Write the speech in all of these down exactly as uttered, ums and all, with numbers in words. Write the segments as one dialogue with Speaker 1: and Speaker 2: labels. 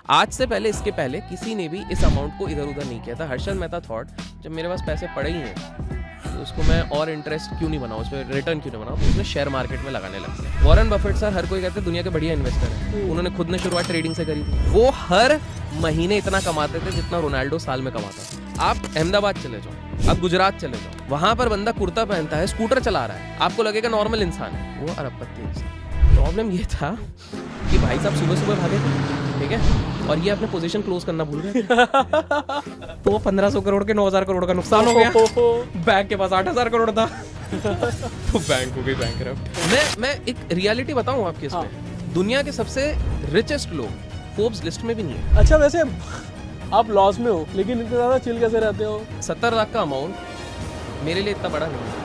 Speaker 1: आज से पहले, इसके पहले किसी ने भी इस अमाउंट को इधर उधर नहीं किया था। हर्षद मेहता थॉट जब मेरे पास पैसे पड़े ही हैं तो उसको मैं और इंटरेस्ट क्यों नहीं बनाऊँ, उस पर रिटर्न क्यों नहीं बनाऊँ, तो उसने शेयर मार्केट में लगाने लग गया। वॉरेन बफेट सर, हर कोई कहते हैं दुनिया के बढ़िया इन्वेस्टर हैं, उन्होंने खुद ने शुरुआत ट्रेडिंग से करी थी। वो हर महीने इतना कमाते थे जितना रोनाल्डो साल में कमाता। आप अहमदाबाद चले जाओ, आप गुजरात चले जाओ, वहां पर बंदा कुर्ता पहनता है, स्कूटर चला रहा है, आपको लगेगा नॉर्मल इंसान है, वो अरबपति इंसान। प्रॉब्लम ये था कि भाई साहब सुबह सुबह भागे थे, ठीक है, और ये अपने पोजीशन क्लोज करना भूल गए तो वो पंद्रह सौ करोड़ के नौ हजार करोड़ का नुकसान हो गया। बैंक के पास आठ हजार करोड़ था तो बैंक हो गई बैंकरप्ट। मैं मैं एक रियलिटी बताऊं आपके इसमें, हाँ। दुनिया के सबसे रिचेस्ट लोग फोर्ब्स लिस्ट में भी नहीं है।
Speaker 2: अच्छा, वैसे आप लॉस में हो लेकिन इतना ज्यादा चिल कैसे रहते हो?
Speaker 1: सत्तर लाख का अमाउंट मेरे लिए इतना बड़ा नहीं है।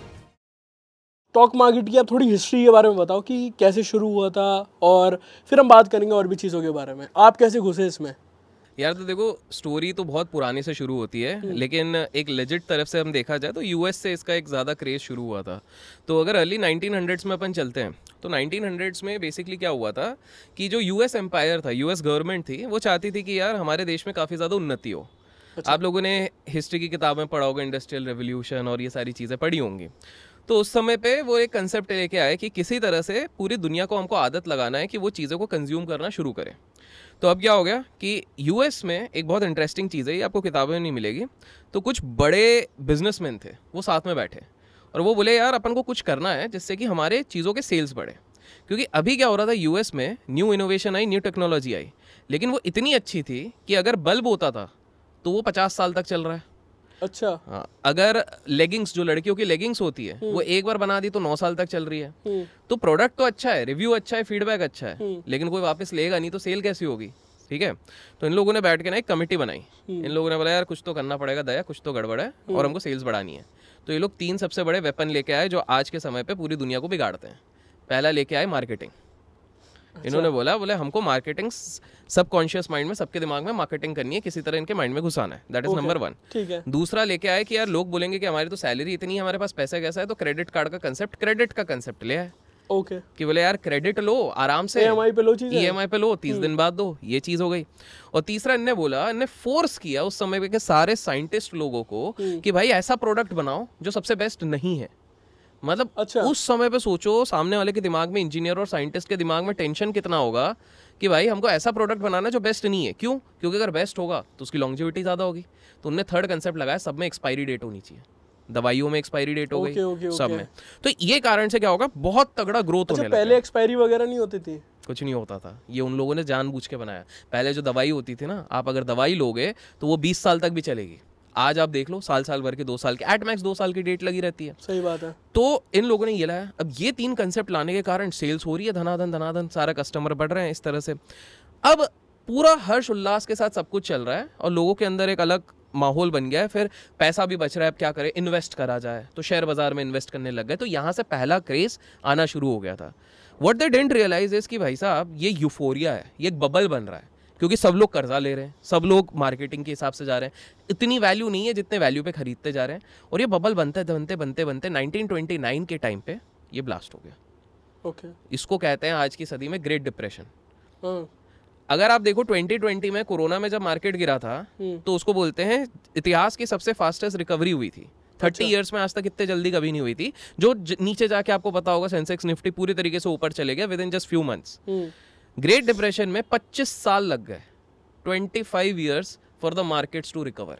Speaker 2: स्टॉक मार्केट की आप थोड़ी हिस्ट्री के बारे में बताओ कि कैसे शुरू हुआ था, और फिर हम बात करेंगे और भी चीज़ों के बारे में। आप कैसे घुसे इसमें?
Speaker 1: यार तो देखो, स्टोरी तो बहुत पुराने से शुरू होती है, लेकिन एक लेजिट तरफ से हम देखा जाए तो यूएस से इसका एक ज़्यादा क्रेज़ शुरू हुआ था। तो अगर अर्ली नाइनटीन हंड्रेड्स में अपन चलते हैं तो नाइनटीन हंड्रेड्स में बेसिकली क्या हुआ था कि जो यूएस एम्पायर था, यूएस गवर्नमेंट थी, वो चाहती थी कि यार हमारे देश में काफ़ी ज़्यादा उन्नति हो। अच्छा। आप लोगों ने हिस्ट्री की किताबें पढ़ा होगा, इंडस्ट्रियल रेवोल्यूशन और ये सारी चीज़ें पढ़ी होंगी। तो उस समय पे वो एक कंसेप्ट लेके आए कि किसी तरह से पूरी दुनिया को हमको आदत लगाना है कि वो चीज़ों को कंज्यूम करना शुरू करें। तो अब क्या हो गया कि यूएस में एक बहुत इंटरेस्टिंग चीज़ है, ये आपको किताबों में नहीं मिलेगी। तो कुछ बड़े बिजनेसमैन थे, वो साथ में बैठे और वो बोले यार अपन को कुछ करना है जिससे कि हमारे चीज़ों के सेल्स बढ़े। क्योंकि अभी क्या हो रहा था, यूएस में न्यू इनोवेशन आई, न्यू टेक्नोलॉजी आई, लेकिन वो इतनी अच्छी थी कि अगर बल्ब होता था तो वो पचास साल तक चल रहा है।
Speaker 2: अच्छा।
Speaker 1: हाँ, अगर लेगिंग्स, जो लड़कियों की लेगिंग्स होती है, वो एक बार बना दी तो नौ साल तक चल रही है। तो प्रोडक्ट तो अच्छा है, रिव्यू अच्छा है, फीडबैक अच्छा है, लेकिन कोई वापस लेगा नहीं तो सेल कैसी होगी? ठीक है। तो इन लोगों ने बैठ के ना एक कमेटी बनाई। इन लोगों ने बोला यार कुछ तो करना पड़ेगा दया, कुछ तो गड़बड़ है और हमको सेल्स बढ़ानी है। तो ये लोग तीन सबसे बड़े वेपन लेके आए जो आज के समय पे पूरी दुनिया को बिगाड़ते हैं। पहला लेके आए मार्केटिंग। अच्छा। इन्होंने बोला बोले हमको मार्केटिंग सबकॉन्शियस माइंड में, सबके दिमाग में मार्केटिंग करनी है, किसी तरह इनके माइंड में घुसाना है। That is number one. ठीक है। दूसरा लेके आए कि यार लोग बोलेंगे कि हमारी तो सैलरी इतनी है, हमारे पास पैसा कैसा है, तो क्रेडिट कार्ड का कंसेप्ट, क्रेडिट का कंसेप्ट ले आए।
Speaker 2: ओके।
Speaker 1: कि बोले यार क्रेडिट लो आराम से,
Speaker 2: ईएमआई पे लो, चीज
Speaker 1: ईएमआई पे लो, तीस दिन बाद दो, ये चीज हो गई। और तीसरा इनने बोला, इनने फोर्स किया उस समय के सारे साइंटिस्ट लोगों को कि भाई ऐसा प्रोडक्ट बनाओ जो सबसे बेस्ट नहीं है। मतलब अच्छा। उस समय पे सोचो सामने वाले के दिमाग में, इंजीनियर और साइंटिस्ट के दिमाग में टेंशन कितना होगा कि भाई हमको ऐसा प्रोडक्ट बनाना जो बेस्ट नहीं है। क्यों? क्योंकि अगर बेस्ट होगा तो उसकी लॉन्जिविटी ज्यादा होगी। तो उन्होंने थर्ड कंसेप्ट लगाया, सब में एक्सपायरी डेट होनी चाहिए। दवाइयों में एक्सपायरी डेट हो गई,
Speaker 2: ओके, ओके,
Speaker 1: सब
Speaker 2: ओके।
Speaker 1: में। तो ये कारण से क्या होगा, बहुत तगड़ा ग्रोथ
Speaker 2: अच्छा,
Speaker 1: होने लगा।
Speaker 2: पहले एक्सपायरी वगैरह नहीं होती थी?
Speaker 1: कुछ नहीं होता था, ये उन लोगों ने जानबूझ के बनाया। पहले जो दवाई होती थी ना, आप अगर दवाई लोगे तो वो बीस साल तक भी चलेगी। आज आप देख लो, साल साल भर के, दो साल के, एट मैक्स दो साल की डेट लगी रहती है।
Speaker 2: सही बात है।
Speaker 1: तो इन लोगों ने ये लाया। अब ये तीन कंसेप्ट लाने के कारण सेल्स हो रही है धनाधन धनाधन, सारा कस्टमर बढ़ रहे हैं इस तरह से। अब पूरा हर्ष उल्लास के साथ सब कुछ चल रहा है और लोगों के अंदर एक अलग माहौल बन गया है। फिर पैसा भी बच रहा है, अब क्या करें, इन्वेस्ट करा जाए, तो शेयर बाजार में इन्वेस्ट करने लग गए। तो यहाँ से पहला क्रेज आना शुरू हो गया था। What they didn't realise is कि भाई साहब ये यूफोरिया है, ये एक बबल बन रहा है, क्योंकि सब लोग कर्जा ले रहे हैं, सब लोग मार्केटिंग के हिसाब से जा रहे हैं, इतनी वैल्यू नहीं है जितने वैल्यू पे खरीदते जा रहे हैं। और ये बबल बनते बनते बनते बनते नाइनटीन ट्वेंटी नाइन के टाइम पे ये ब्लास्ट हो गया।
Speaker 2: ओके।
Speaker 1: इसको कहते हैं आज की सदी में ग्रेट डिप्रेशन। अगर आप देखो ट्वेंटी ट्वेंटी में कोरोना में जब मार्केट गिरा था तो उसको बोलते हैं इतिहास की सबसे फास्टेस्ट रिकवरी हुई थी। थर्टी इयर्स में आज तक इतने जल्दी कभी नहीं हुई थी। जो नीचे जाके आपको पता होगा, सेंसेक्स निफ्टी पूरी तरीके से ऊपर चले गया within just few months. Great depression में पच्चीस साल लग गए, पच्चीस years for the markets to recover.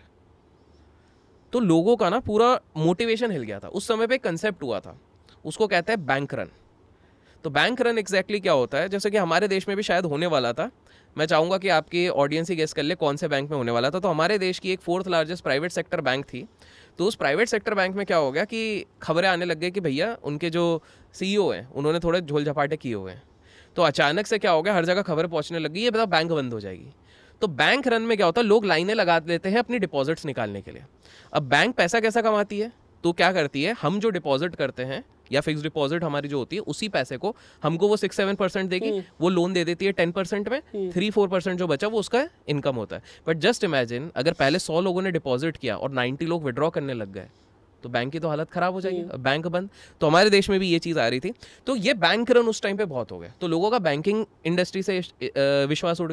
Speaker 1: तो लोगों का ना पूरा मोटिवेशन हिल गया था। उस समय पे कंसेप्ट हुआ था, उसको कहते हैं बैंक रन। तो बैंक रन एग्जैक्टली क्या होता है, जैसे कि हमारे देश में भी शायद होने वाला था। मैं चाहूँगा कि आपकी ऑडियंस ही गेस कर ले कौन से बैंक में होने वाला था। तो हमारे देश की एक fourth largest private sector bank थी। तो उस प्राइवेट सेक्टर बैंक में क्या हो गया कि खबरें आने लग गई कि भैया उनके जो सीईओ हैं उन्होंने थोड़े झोल झपाटे किए हुए हैं। तो अचानक से क्या हो गया, हर जगह खबरें पहुँचने लग गई, ये बता बैंक बंद हो जाएगी। तो बैंक रन में क्या होता है, लोग लाइनें लगा देते हैं अपनी डिपॉजिट्स निकालने के लिए। अब बैंक पैसा कैसा कमाती है, तो क्या करती है, हम जो डिपॉजिट करते हैं या फिक्स डिपॉजिट हमारी जो होती है, उसी पैसे को हमको वो सिक्स सेवन परसेंट देगी, वो लोन दे देती है टेन परसेंट में, थ्री फोर परसेंट जो बचा वो उसका इनकम होता है। बट जस्ट इमेजिन अगर पहले सौ लोगों ने डिपॉजिट किया और नाइन्टी लोग विड्रॉ करने लग गए, तो बैंक की तो हालत खराब हो जाएगी, बैंक बंद। तो हमारे देश में भी ये चीज़ आ रही थी। तो ये बैंक रन उस टाइम पे बहुत हो गया, तो लोगों का बैंकिंग इंडस्ट्री से विश्वास उड़ गया।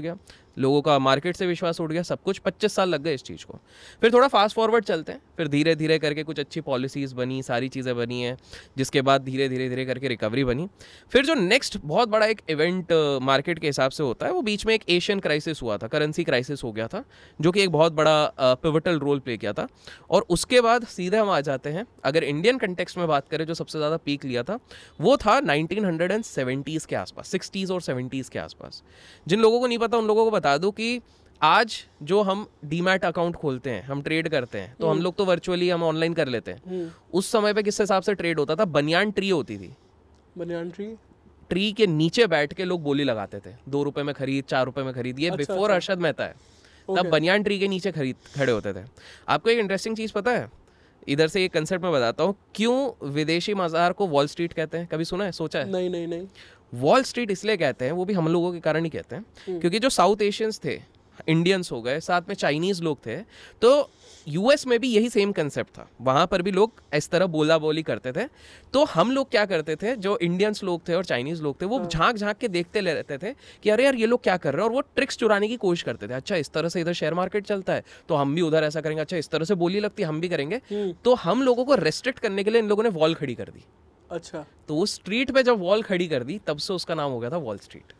Speaker 1: लोगों का मार्केट से विश्वास उठ गया, सब कुछ। पच्चीस साल लग गए इस चीज़ को। फिर थोड़ा फास्ट फॉरवर्ड चलते हैं, फिर धीरे धीरे करके कुछ अच्छी पॉलिसीज़ बनी, सारी चीज़ें बनी हैं, जिसके बाद धीरे धीरे धीरे करके रिकवरी बनी। फिर जो नेक्स्ट बहुत बड़ा एक इवेंट मार्केट के हिसाब से होता है, वो बीच में एक एशियन क्राइसिस हुआ था, करेंसी क्राइसिस हो गया था, जो कि एक बहुत बड़ा पिवटल रोल प्ले किया था। और उसके बाद सीधे हम आ जाते हैं, अगर इंडियन कंटेक्स्ट में बात करें, जो सबसे ज़्यादा पीक लिया था वो था नाइनटीन सेवेंटीज़ के आसपास, सिक्सटीज़ और सेवेंटीज़ के आसपास। जिन लोगों को नहीं पता उन लोगों को बता दूं कि आज जो हम डीमैट अकाउंट खोलते हैं, हम ट्रेड करते हैं, तो हम लोग तो वर्चुअली हम ऑनलाइन कर लेते हैं। उस समय पे किस हिसाब से ट्रेड होता था? बनियान ट्री होती थी, बनियान ट्री ट्री के नीचे बैठ के लोग बोली लगाते थे, दो रुपए में खरीद, चार रुपए में खरीद। ये बिफोर अच्छा, हर्षद मेहता है, तब okay. बनियान ट्री के नीचे खरीद खड़े होते थे। आपको एक इंटरेस्टिंग चीज़ पता है? इधर से एक कंसेप्ट में बताता हूँ, क्यों विदेशी बाजार को वॉल स्ट्रीट कहते हैं? कभी सुना है, सोचा है? नहीं नहीं नहीं वॉल स्ट्रीट इसलिए कहते हैं, वो भी हम लोगों के कारण ही कहते हैं, क्योंकि जो साउथ एशियंस थे, इंडियंस हो गए, साथ में चाइनीज़ लोग थे, तो यूएस में भी यही सेम कंसेप्ट था। वहाँ पर भी लोग इस तरह बोला बोली करते थे। तो हम लोग क्या करते थे, जो इंडियंस लोग थे और चाइनीज़ लोग थे, वो झांक झांक के देखते ले रहते थे कि अरे यार ये लोग क्या कर रहे हैं, और वो ट्रिक्स चुराने की कोशिश करते थे। अच्छा इस तरह से इधर शेयर मार्केट चलता है तो हम भी उधर ऐसा करेंगे, अच्छा इस तरह से बोली लगती है हम भी करेंगे। तो हम लोगों को रेस्ट्रिक्ट करने के लिए इन लोगों ने वॉल खड़ी कर दी। अच्छा, तो उस स्ट्रीट पे जब वॉल खड़ी कर दी, तब से उसका नाम हो गया था वॉल स्ट्रीट।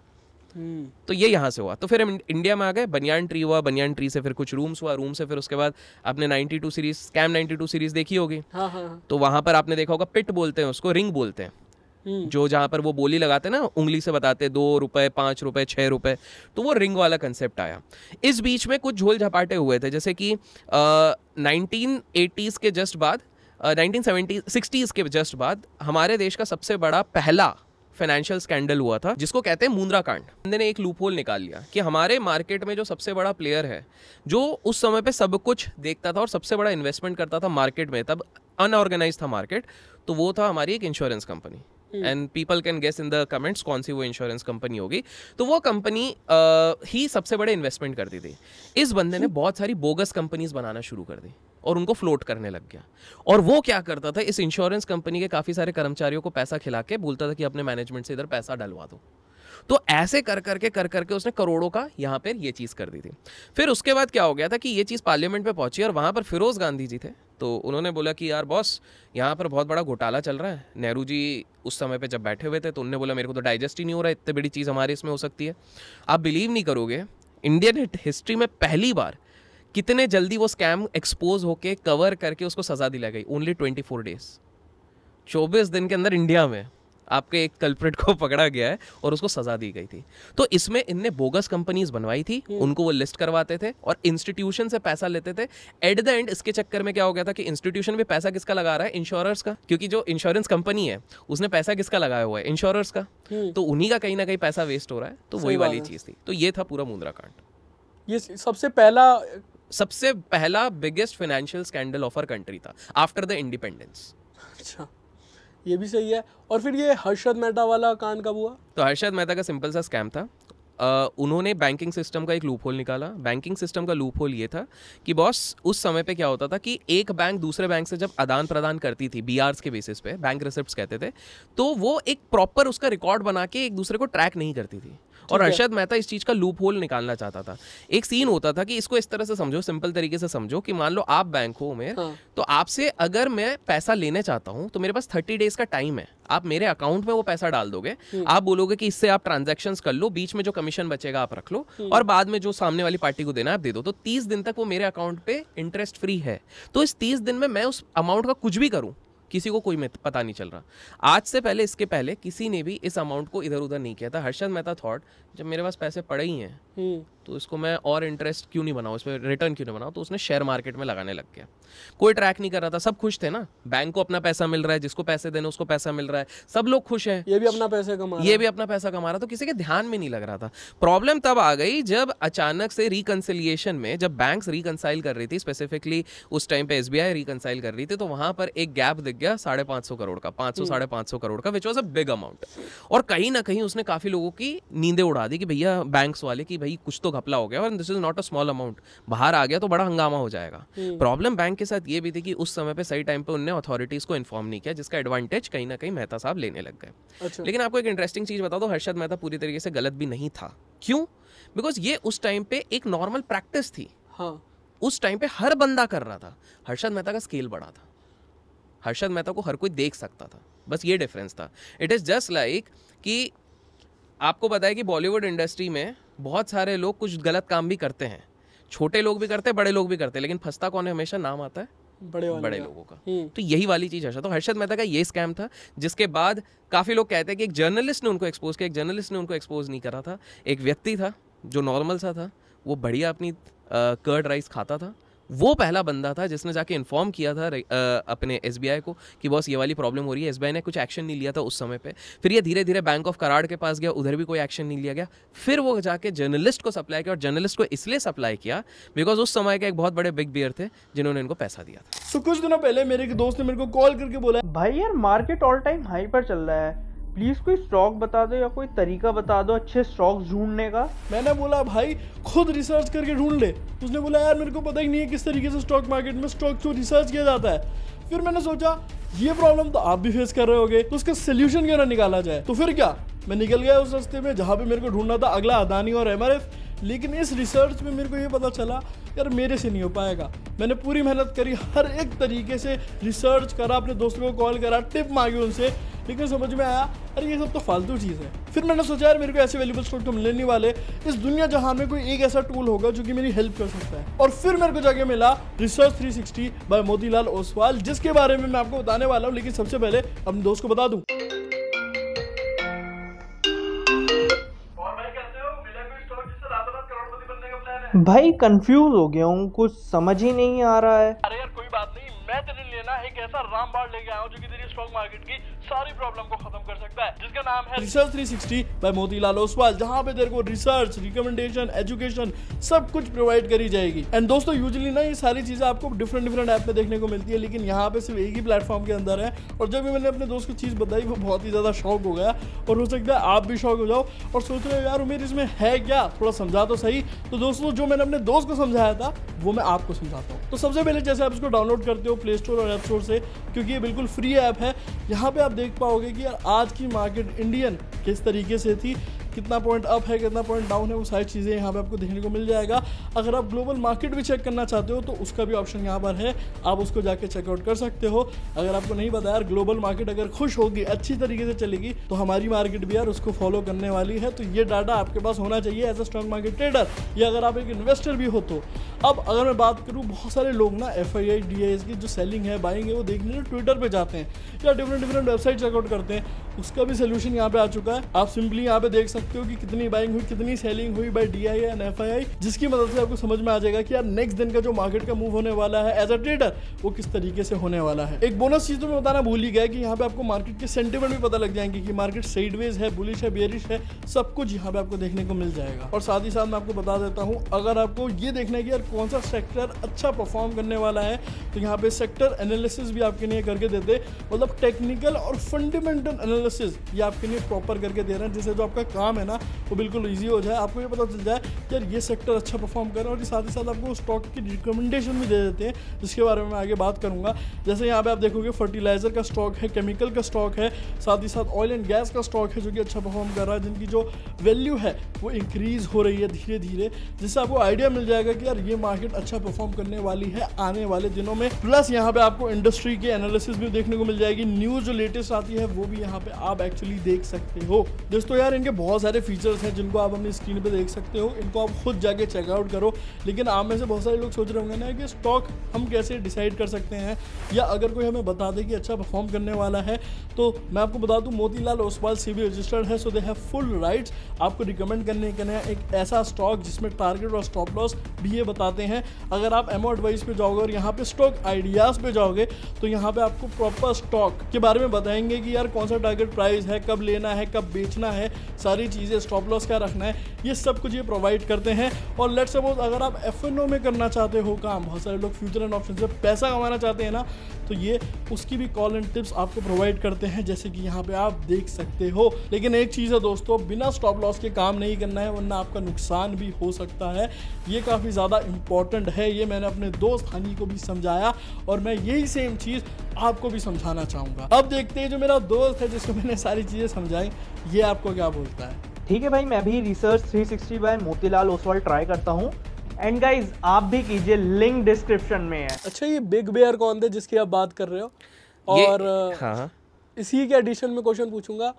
Speaker 1: तो ये यहाँ से हुआ। तो फिर हम इंडिया में आ गए, बनियान ट्री हुआ, बनियान ट्री से फिर कुछ रूम्स हुआ, रूम से फिर उसके बाद आपने ninety two series, scam ninety two series देखी होगी। हाँ हाँ। तो वहाँ पर आपने देखा होगा, पिट बोलते हैं उसको, रिंग बोलते हैं, जो जहाँ पर वो बोली लगाते हैं ना, उंगली से बताते दो रुपए, पाँच रुपए, छः रुपए, तो वो रिंग वाला कंसेप्ट आया। इस बीच में कुछ झोल झपाटे हुए थे, जैसे कि नाइनटीन एटीज़ के जस्ट बाद, नाइनटीन सेवेंटी सिक्सटीज़ के जस्ट बाद हमारे देश का सबसे बड़ा पहला फाइनेंशियल स्कैंडल हुआ था, जिसको कहते हैं मुंद्रा कांड। बंदे ने एक लूपहोल निकाल लिया कि हमारे मार्केट में जो सबसे बड़ा प्लेयर है, जो उस समय पे सब कुछ देखता था और सबसे बड़ा इन्वेस्टमेंट करता था मार्केट में, तब अनऑर्गेनाइज था मार्केट, तो वो था हमारी एक insurance company. And people can guess in the comments कौन सी वो इंश्योरेंस कंपनी होगी। तो वो कंपनी ही सबसे बड़े इन्वेस्टमेंट करती थी। इस बंदे ने बहुत सारी बोगस कंपनीज बनाना शुरू कर दी और उनको फ्लोट करने लग गया। और वो क्या करता था, इस इंश्योरेंस कंपनी के काफ़ी सारे कर्मचारियों को पैसा खिला के बोलता था कि अपने मैनेजमेंट से इधर पैसा डलवा दो। तो ऐसे कर करके कर करके उसने करोड़ों का यहाँ पर ये चीज़ कर दी थी। फिर उसके बाद क्या हो गया था कि ये चीज़ पार्लियामेंट में पहुंची और वहाँ पर फिरोज गांधी जी थे। तो उन्होंने बोला कि यार बॉस, यहाँ पर बहुत बड़ा घोटाला चल रहा है। नेहरू जी उस समय पे जब बैठे हुए थे, तो उन्होंने बोला मेरे को तो डाइजेस्ट ही नहीं हो रहा है, इतनी बड़ी चीज़ हमारे इसमें हो सकती है। आप बिलीव नहीं करोगे, इंडियन हिस्ट्री में पहली बार कितने जल्दी वो स्कैम एक्सपोज होके कवर करके उसको सजा दिलाई गई। ओनली ट्वेंटी फोर डेज, चौबीस दिन के अंदर इंडिया में आपके एक कल्प्रिट को पकड़ा गया है और उसको सजा दी गई थी। तो इसमें इनने बोगस कंपनीज बनवाई थी, उनको वो लिस्ट करवाते थे और इंस्टीट्यूशन से पैसा लेते थे। एट द एंड इसके चक्कर में क्या हो गया था कि इंस्टीट्यूशन भी पैसा किसका लगा रहा है, इंश्योरर्स का, क्योंकि जो इंश्योरेंस कंपनी है उसने पैसा किसका लगाया हुआ है, इंश्योरर्स का। तो उन्हीं का कहीं ना कहीं पैसा वेस्ट हो रहा है। तो वही वाली चीज थी। तो ये था पूरा मुंद्रा कांड।
Speaker 2: ये सबसे पहला
Speaker 1: सबसे पहला biggest financial scandal of our country था आफ्टर द इंडिपेंडेंस।
Speaker 2: अच्छा, ये भी सही है। और फिर ये हर्षद मेहता वाला कांड कब हुआ?
Speaker 1: तो हर्षद मेहता का सिंपल सा स्कैम था। Uh, उन्होंने बैंकिंग सिस्टम का एक लूप होल निकाला। बैंकिंग सिस्टम का लूप होल ये था कि बॉस, उस समय पे क्या होता था कि एक बैंक दूसरे बैंक से जब आदान प्रदान करती थी बीआरस के बेसिस पे, बैंक रिसिप्ट्स कहते थे, तो वो एक प्रॉपर उसका रिकॉर्ड बना के एक दूसरे को ट्रैक नहीं करती थी। और हर्षद मेहता इस चीज़ का लूप होल निकालना चाहता था। एक सीन होता था कि इसको इस तरह से समझो, सिंपल तरीके से समझो कि मान लो आप बैंक हो उमेर, हाँ। तो आपसे अगर मैं पैसा लेने चाहता हूँ तो मेरे पास थर्टी डेज का टाइम है। आप मेरे अकाउंट में वो पैसा डाल दोगे, आप बोलोगे कि इससे आप ट्रांजैक्शंस कर लो, बीच में जो कमीशन बचेगा आप रख लो और बाद में जो सामने वाली पार्टी को देना है आप दे दो। तो तीस दिन तक वो मेरे अकाउंट पे इंटरेस्ट फ्री है। तो इस तीस दिन में मैं उस अमाउंट का कुछ भी करूँ, किसी को कोई पता नहीं चल रहा। आज से पहले, इसके पहले किसी ने भी इस अमाउंट को इधर उधर नहीं किया था। हर्षद मेहता थॉट, जब मेरे पास पैसे पड़े ही हैं तो इसको मैं और इंटरेस्ट क्यों नहीं बनाऊं, इसमें रिटर्न क्यों नहीं बनाऊं। तो उसने शेयर मार्केट में लगाने लग गया। कोई ट्रैक नहीं कर रहा था, सब खुश थे ना, बैंक को अपना पैसा मिल रहा है, जिसको पैसे देने उसको पैसा मिल रहा है, सब लोग खुश हैं,
Speaker 2: ये भी अपना पैसा कमा रहा है,
Speaker 1: ये भी अपना पैसा कमा रहा। तो किसी के ध्यान में नहीं लग रहा था। प्रॉब्लम तब आ गई जब अचानक से रिकंसिलिएशन में, जब बैंक्स रिकंसाइल कर रही थी, स्पेसिफिकली उस टाइम पे एसबीआई रिकंसाइल कर रही थी, तो वहां पर एक गैप दिख गया साढ़े पांच सौ करोड़ का, पांच सौ साढ़े पांच सौ करोड़ का, which was a big amount. और कहीं ना कहीं उसने काफी लोगों की नींदें उड़ा दी कि भैया बैंक्स वाले की भाई कुछ तो घपला हो गया और this is not a small amount, बाहर आ गया तो बड़ा हंगामा हो जाएगा। प्रॉब्लम बैंक के साथ ये भी थी कि उस समय पे सही टाइम पे उन्होंने अथॉरिटीज को इन्फॉर्म नहीं किया, जिसका एडवांटेज कहीं ना कहीं मेहता साहब लेने लग गए। अच्छा। लेकिन आपको एक इंटरेस्टिंग चीज बता दो, हर्षद मेहता पूरी तरीके से गलत भी नहीं था। क्यों? बिकॉज ये उस टाइम पे एक नॉर्मल प्रैक्टिस थी।
Speaker 2: हाँ
Speaker 1: उस टाइम पे हर बंदा कर रहा था। हर्षद मेहता का स्केल बड़ा था, हर्षद मेहता को हर कोई देख सकता था, बस ये डिफरेंस था। इट इज़ जस्ट लाइक कि आपको पता है कि बॉलीवुड इंडस्ट्री में बहुत सारे लोग कुछ गलत काम भी करते हैं, छोटे लोग भी करते हैं, बड़े लोग भी करते हैं, लेकिन फंसता कौन है? हमेशा नाम आता है
Speaker 2: बड़े
Speaker 1: बड़े लोगों का। तो यही वाली चीज है। तो हर्षद मेहता का ये स्कैम था, जिसके बाद काफी लोग कहते हैं कि एक जर्नलिस्ट ने उनको एक्सपोज किया। एक जर्नलिस्ट ने उनको एक्सपोज नहीं करा था, एक व्यक्ति था जो नॉर्मल सा था, वो बढ़िया अपनी कर्ड राइस खाता था, वो पहला बंदा था जिसने जाके इन्फॉर्म किया था आ, अपने एसबीआई को कि बॉस ये वाली प्रॉब्लम हो रही है। एसबीआई ने कुछ एक्शन नहीं लिया था उस समय पे। फिर ये धीरे धीरे बैंक ऑफ कराड़ के पास गया, उधर भी कोई एक्शन नहीं लिया गया। फिर वो जाके जर्नलिस्ट को सप्लाई किया, और जर्नलिस्ट को इसलिए सप्लाई किया बिकॉज उस समय के एक बहुत बड़े बिग बियर थे जिन्होंने इनको पैसा दिया था।
Speaker 2: सो so, कुछ दिनों पहले मेरे एक दोस्त ने मेरे को कॉल करके बोला,
Speaker 3: भाई यार मार्केट ऑल टाइम हाई पर चल रहा है, प्लीज कोई स्टॉक बता दो या कोई तरीका बता दो अच्छे स्टॉक्स ढूंढने का।
Speaker 2: मैंने बोला भाई खुद रिसर्च करके ढूंढ ले। उसने बोला यार मेरे को पता ही नहीं है किस तरीके से स्टॉक मार्केट में स्टॉक को रिसर्च किया जाता है। फिर मैंने सोचा ये प्रॉब्लम तो आप भी फेस कर रहे होगे, तो उसका सोल्यूशन क्यों ना निकाला जाए। तो फिर क्या, मैं निकल गया उस रास्ते में जहाँ पे मेरे को ढूंढना था अगला अदानी और एमआरएफ। लेकिन इस रिसर्च में मेरे को ये पता चला यार मेरे से नहीं हो पाएगा। मैंने पूरी मेहनत करी, हर एक तरीके से रिसर्च करा, अपने दोस्तों को कॉल करा, टिप मांगी उनसे, लेकिन समझ में आया अरे ये सब तो फालतू चीज़ है। फिर मैंने सोचा यार मेरे को ऐसे वैल्यूबल स्टॉक तो मिलने नहीं वाले, इस दुनिया जहां में कोई एक ऐसा टूल होगा जो कि मेरी हेल्प कर सकता है। और फिर मेरे को जाके मिला research three sixty by Motilal Oswal, जिसके बारे में मैं आपको बताने वाला हूँ। लेकिन सबसे पहले अपने दोस्त को बता दूं।
Speaker 3: भाई कंफ्यूज हो गया हूँ, कुछ समझ ही नहीं आ रहा है।
Speaker 2: अरे यार कोई बात नहीं, मैं तेरे लिए ना एक ऐसा रामबाण लेके आया हूँ जो कि तेरी स्टॉक मार्केट की सारी प्रॉब्लम को खत्म कर सकता है, जिसका नाम है research three sixty by Motilal Oswal, जहाँ पे तेरे को रिसर्च, रिकमेंडेशन, एजुकेशन सब कुछ प्रोवाइड करी जाएगी। एंड दोस्तों यूजुअली ना ये सारी चीजें आपको डिफरेंट डिफरेंट ऐप पे देखने को मिलती है, लेकिन यहाँ पे सिर्फ एक ही प्लेटफॉर्म के अंदर है। और जब भी मैंने अपने दोस्त को चीज बताई वो बहुत ही ज्यादा शॉक हो गया, और हो सकता है आप भी शॉक हो जाओ और सोच रहे हो यार उमेर इसमें है क्या, थोड़ा समझा तो सही। तो दोस्तों जो मैंने अपने दोस्त को समझाया था वो मैं आपको समझाता हूँ। तो सबसे पहले जैसे आप इसको डाउनलोड करते हो प्ले स्टोर और ऐप स्टोर से, क्योंकि ये बिल्कुल फ्री ऐप है, यहाँ पे आप देख पाओगे कि यार आज की मार्केट इंडियन किस तरीके से थी, कितना पॉइंट अप है, कितना पॉइंट डाउन है, वो सारी चीज़ें यहाँ पे आपको देखने को मिल जाएगा। अगर आप ग्लोबल मार्केट भी चेक करना चाहते हो तो उसका भी ऑप्शन यहाँ पर है, आप उसको जाके चेकआउट कर सकते हो। अगर आपको नहीं पता यार ग्लोबल मार्केट अगर खुश होगी, अच्छी तरीके से चलेगी, तो हमारी मार्केट भी यार उसको फॉलो करने वाली है। तो ये डाटा आपके पास होना चाहिए as a stock market trader, या अगर आप एक इन्वेस्टर भी हो तो। अब अगर मैं बात करूँ, बहुत सारे लोग ना F I I D I S की जो सेलिंग है, बाइंग है, वो देखने ट्विटर पर जाते हैं या डिफरेंट डिफरेंट वेबसाइट चेकआउट करते हैं। उसका भी सोल्यूशन यहाँ पे आ चुका है। आप सिंपली यहाँ पे देख सकते हो कि कितनी बाइंग हुई, कितनी सेलिंग हुई by D I and F I I, जिसकी मदद से आपको समझ में आ जाएगा कि यार नेक्स्ट दिन का जो मार्केट का मूव होने वाला है एज अ ट्रेडर वो किस तरीके से होने वाला है। एक बोनस चीज तो मैं बताना भूल ही गया कि यहाँ पे आपको मार्केट के सेंटिमेंट भी पता लग जाएंगे कि मार्केट साइडवेज है, बुलिश है, बेयरिश है, सब कुछ यहाँ पे आपको देखने को मिल जाएगा। और साथ ही साथ मैं आपको बता देता हूँ, अगर आपको ये देखना है कि यार कौन सा सेक्टर अच्छा परफॉर्म करने वाला है, तो यहाँ पे सेक्टर एनालिसिस भी आपके लिए करके देते, मतलब टेक्निकल और फंडामेंटल एनालिसिस ये आपके लिए प्रॉपर करके दे रहे हैं, जिससे जो आपका काम है ना वो बिल्कुल ईजी हो जाए। आपको ये पता चल जाए कि यार ये सेक्टर अच्छा परफॉर्म कर रहा है, और साथ ही साथ आपको स्टॉक की रिकमेंडेशन भी दे देते हैं, जिसके बारे में मैं आगे बात करूंगा। जैसे यहाँ पे आप देखोगे फर्टिलाइजर का स्टॉक है, केमिकल का स्टॉक है, साथ ही साथ ऑयल एंड गैस का स्टॉक है जो कि अच्छा परफॉर्म कर रहा है, जिनकी जो वैल्यू है वो इंक्रीज हो रही है धीरे धीरे, जिससे आपको आइडिया मिल जाएगा कि यार ये मार्केट अच्छा परफॉर्म करने वाली है आने वाले दिनों में। प्लस यहाँ पे आपको इंडस्ट्री के एनालिसिस भी देखने को मिल जाएगी, न्यूज जो लेटेस्ट आती है वो भी यहाँ पे आप एक्चुअली देख सकते हो। दोस्तों यार इनके बहुत सारे फीचर्स हैं जिनको आप अपनी स्क्रीन पे देख सकते हो, इनको आप खुद जाके चेकआउट करो। लेकिन आप में से बहुत सारे लोग सोच रहे होंगे ना कि स्टॉक हम कैसे डिसाइड कर सकते हैं, या अगर कोई हमें बता दे कि अच्छा परफॉर्म करने वाला है, तो मैं आपको बता दूं मोतीलाल ओसवाल सीबी रजिस्टर्ड है, so they have full rights आपको रिकमेंड करने के लिए एक ऐसा स्टॉक जिसमें टारगेट और स्टॉप लॉस भी ये बताते हैं। अगर आप एमओ एडवाइस पे जाओगे और यहाँ पे स्टॉक आइडियाज पे जाओगे तो यहाँ पे आपको प्रॉपर स्टॉक के बारे में बताएंगे कि यार कौन सा टारगेट प्राइस है, कब लेना है, कब बेचना है, सारी चीज़ें, स्टॉप लॉस क्या रखना है, ये सब कुछ ये प्रोवाइड करते हैं। और लेट्स सपोज अगर आप एफ एन ओ में करना चाहते हो काम, बहुत सारे लोग फ्यूचर एंड ऑप्शन से पैसा कमाना चाहते हैं ना, तो ये उसकी भी कॉल एंड टिप्स आपको प्रोवाइड करते हैं, जैसे कि यहाँ पे आप देख सकते हो। लेकिन एक चीज़ है दोस्तों, बिना स्टॉप लॉस के काम नहीं करना है, वरना आपका नुकसान भी हो सकता है। ये काफ़ी ज़्यादा इंपॉर्टेंट है, ये मैंने अपने दोस्त हानी को भी समझाया और मैं यही सेम चीज़ आपको भी समझाना चाहूँगा। अब देखते हैं जो मेरा दोस्त है जिसको मैंने सारी चीज़ें समझाई, ये आपको क्या बोलता है।
Speaker 3: ठीक है भाई, मैं भी research three sixty by Motilal Oswal try करता हूँ। एंड गाइज आप भी कीजिए, लिंक डिस्क्रिप्शन में है।
Speaker 2: अच्छा, ये बिग बेयर कौन थे जिसकी आप बात कर रहे हो? और
Speaker 1: हाँ,
Speaker 2: इसी के एडिशन में क्वेश्चन पूछूंगा,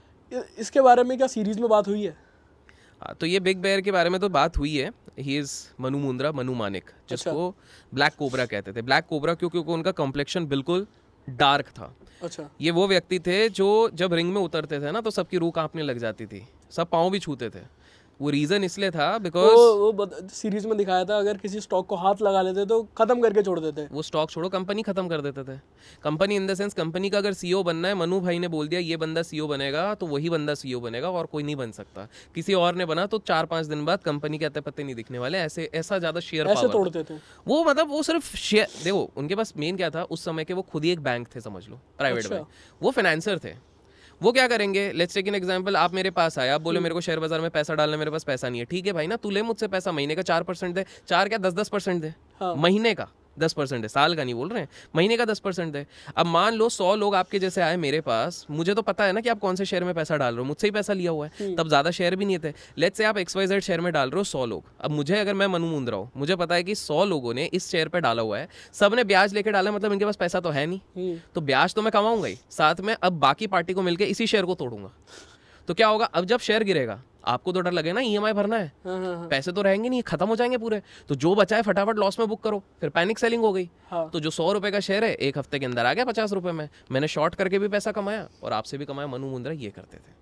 Speaker 2: इसके बारे में क्या सीरीज में बात हुई है?
Speaker 1: हाँ, तो ये बिग बेयर के बारे में तो बात हुई है। ही इज मनु मुंद्रा, मनु मानिक, जिसको ब्लैक कोबरा कहते थे। ब्लैक कोबरा क्यों? क्योंकि उनका कॉम्प्लेक्शन बिल्कुल डार्क था।
Speaker 2: अच्छा। ये
Speaker 1: वो व्यक्ति थे जो जब रिंग में उतरते थे ना तो सबकी रूह कांपने लग जाती थी, सब पाँव भी छूते थे। वो रीजन इसलिए था बिकॉज
Speaker 2: वो, वो सीरीज में दिखाया था, अगर किसी स्टॉक को हाथ लगा लेते तो खत्म करके छोड़ देते।
Speaker 1: वो स्टॉक छोड़ो, कंपनी खत्म कर देते थे। Company in the sense, company का अगर सीईओ बनना है, मनु भाई ने बोल दिया ये बंदा सीईओ बनेगा तो वही बंदा सीईओ बनेगा और कोई नहीं बन सकता। किसी और ने बना तो चार पांच दिन बाद कंपनी के अते पत्ते नहीं दिखने वाले। ऐसे ऐसा ज्यादा शेयर
Speaker 2: ऐसे तोड़ते थे वो।
Speaker 1: मतलब वो सिर्फ शेयर, देखो उनके पास मेन क्या था उस समय के, वो खुद ही एक बैंक थे, समझ लो प्राइवेट बैंक। वो फाइनेंसर थे। वो क्या करेंगे, लेट्स टेक एन एग्जांपल, आप मेरे पास आए, आप बोले मेरे को शेयर बाजार में पैसा डालना, मेरे पास पैसा नहीं है। ठीक है भाई ना, तू ले मुझसे पैसा, महीने का चार परसेंट दे, चार क्या दस दस परसेंट दे। हाँ। महीने का दस परसेंट है, साल का नहीं बोल रहे हैं, महीने का दस परसेंट है। अब मान लो सौ लोग आपके जैसे आए मेरे पास, मुझे तो पता है ना कि आप कौन से शेयर में पैसा डाल रहे हो, मुझसे ही पैसा लिया हुआ है, तब ज्यादा शेयर भी नहीं थे। लेट्स से आप एक्स वाई जेड शेयर में डाल रहे हो सौ लोग। अब मुझे, अगर मैं मनु मुंद्रा हूं, मुझे पता है कि सौ लोगों ने इस शेयर पर डाला हुआ है, सब ने ब्याज लेके डाला, मतलब इनके पास पैसा तो है नहीं, तो ब्याज तो मैं कमाऊंगा ही, साथ में अब बाकी पार्टी को मिलकर इसी शेयर को तोड़ूंगा। तो क्या होगा, अब जब शेयर गिरेगा आपको तो डर लगे ना, ईएमआई भरना है, हाँ हाँ। पैसे तो रहेंगे नहीं, खत्म हो जाएंगे पूरे, तो जो बचा है फटाफट लॉस में बुक करो, फिर पैनिक सेलिंग हो गई। हाँ। तो जो सौ रुपए का शेयर है एक हफ्ते के अंदर आ गया पचास रुपए में, मैंने शॉर्ट करके भी पैसा कमाया और आपसे भी कमाया। मनु मुंद्रा ये करते थे।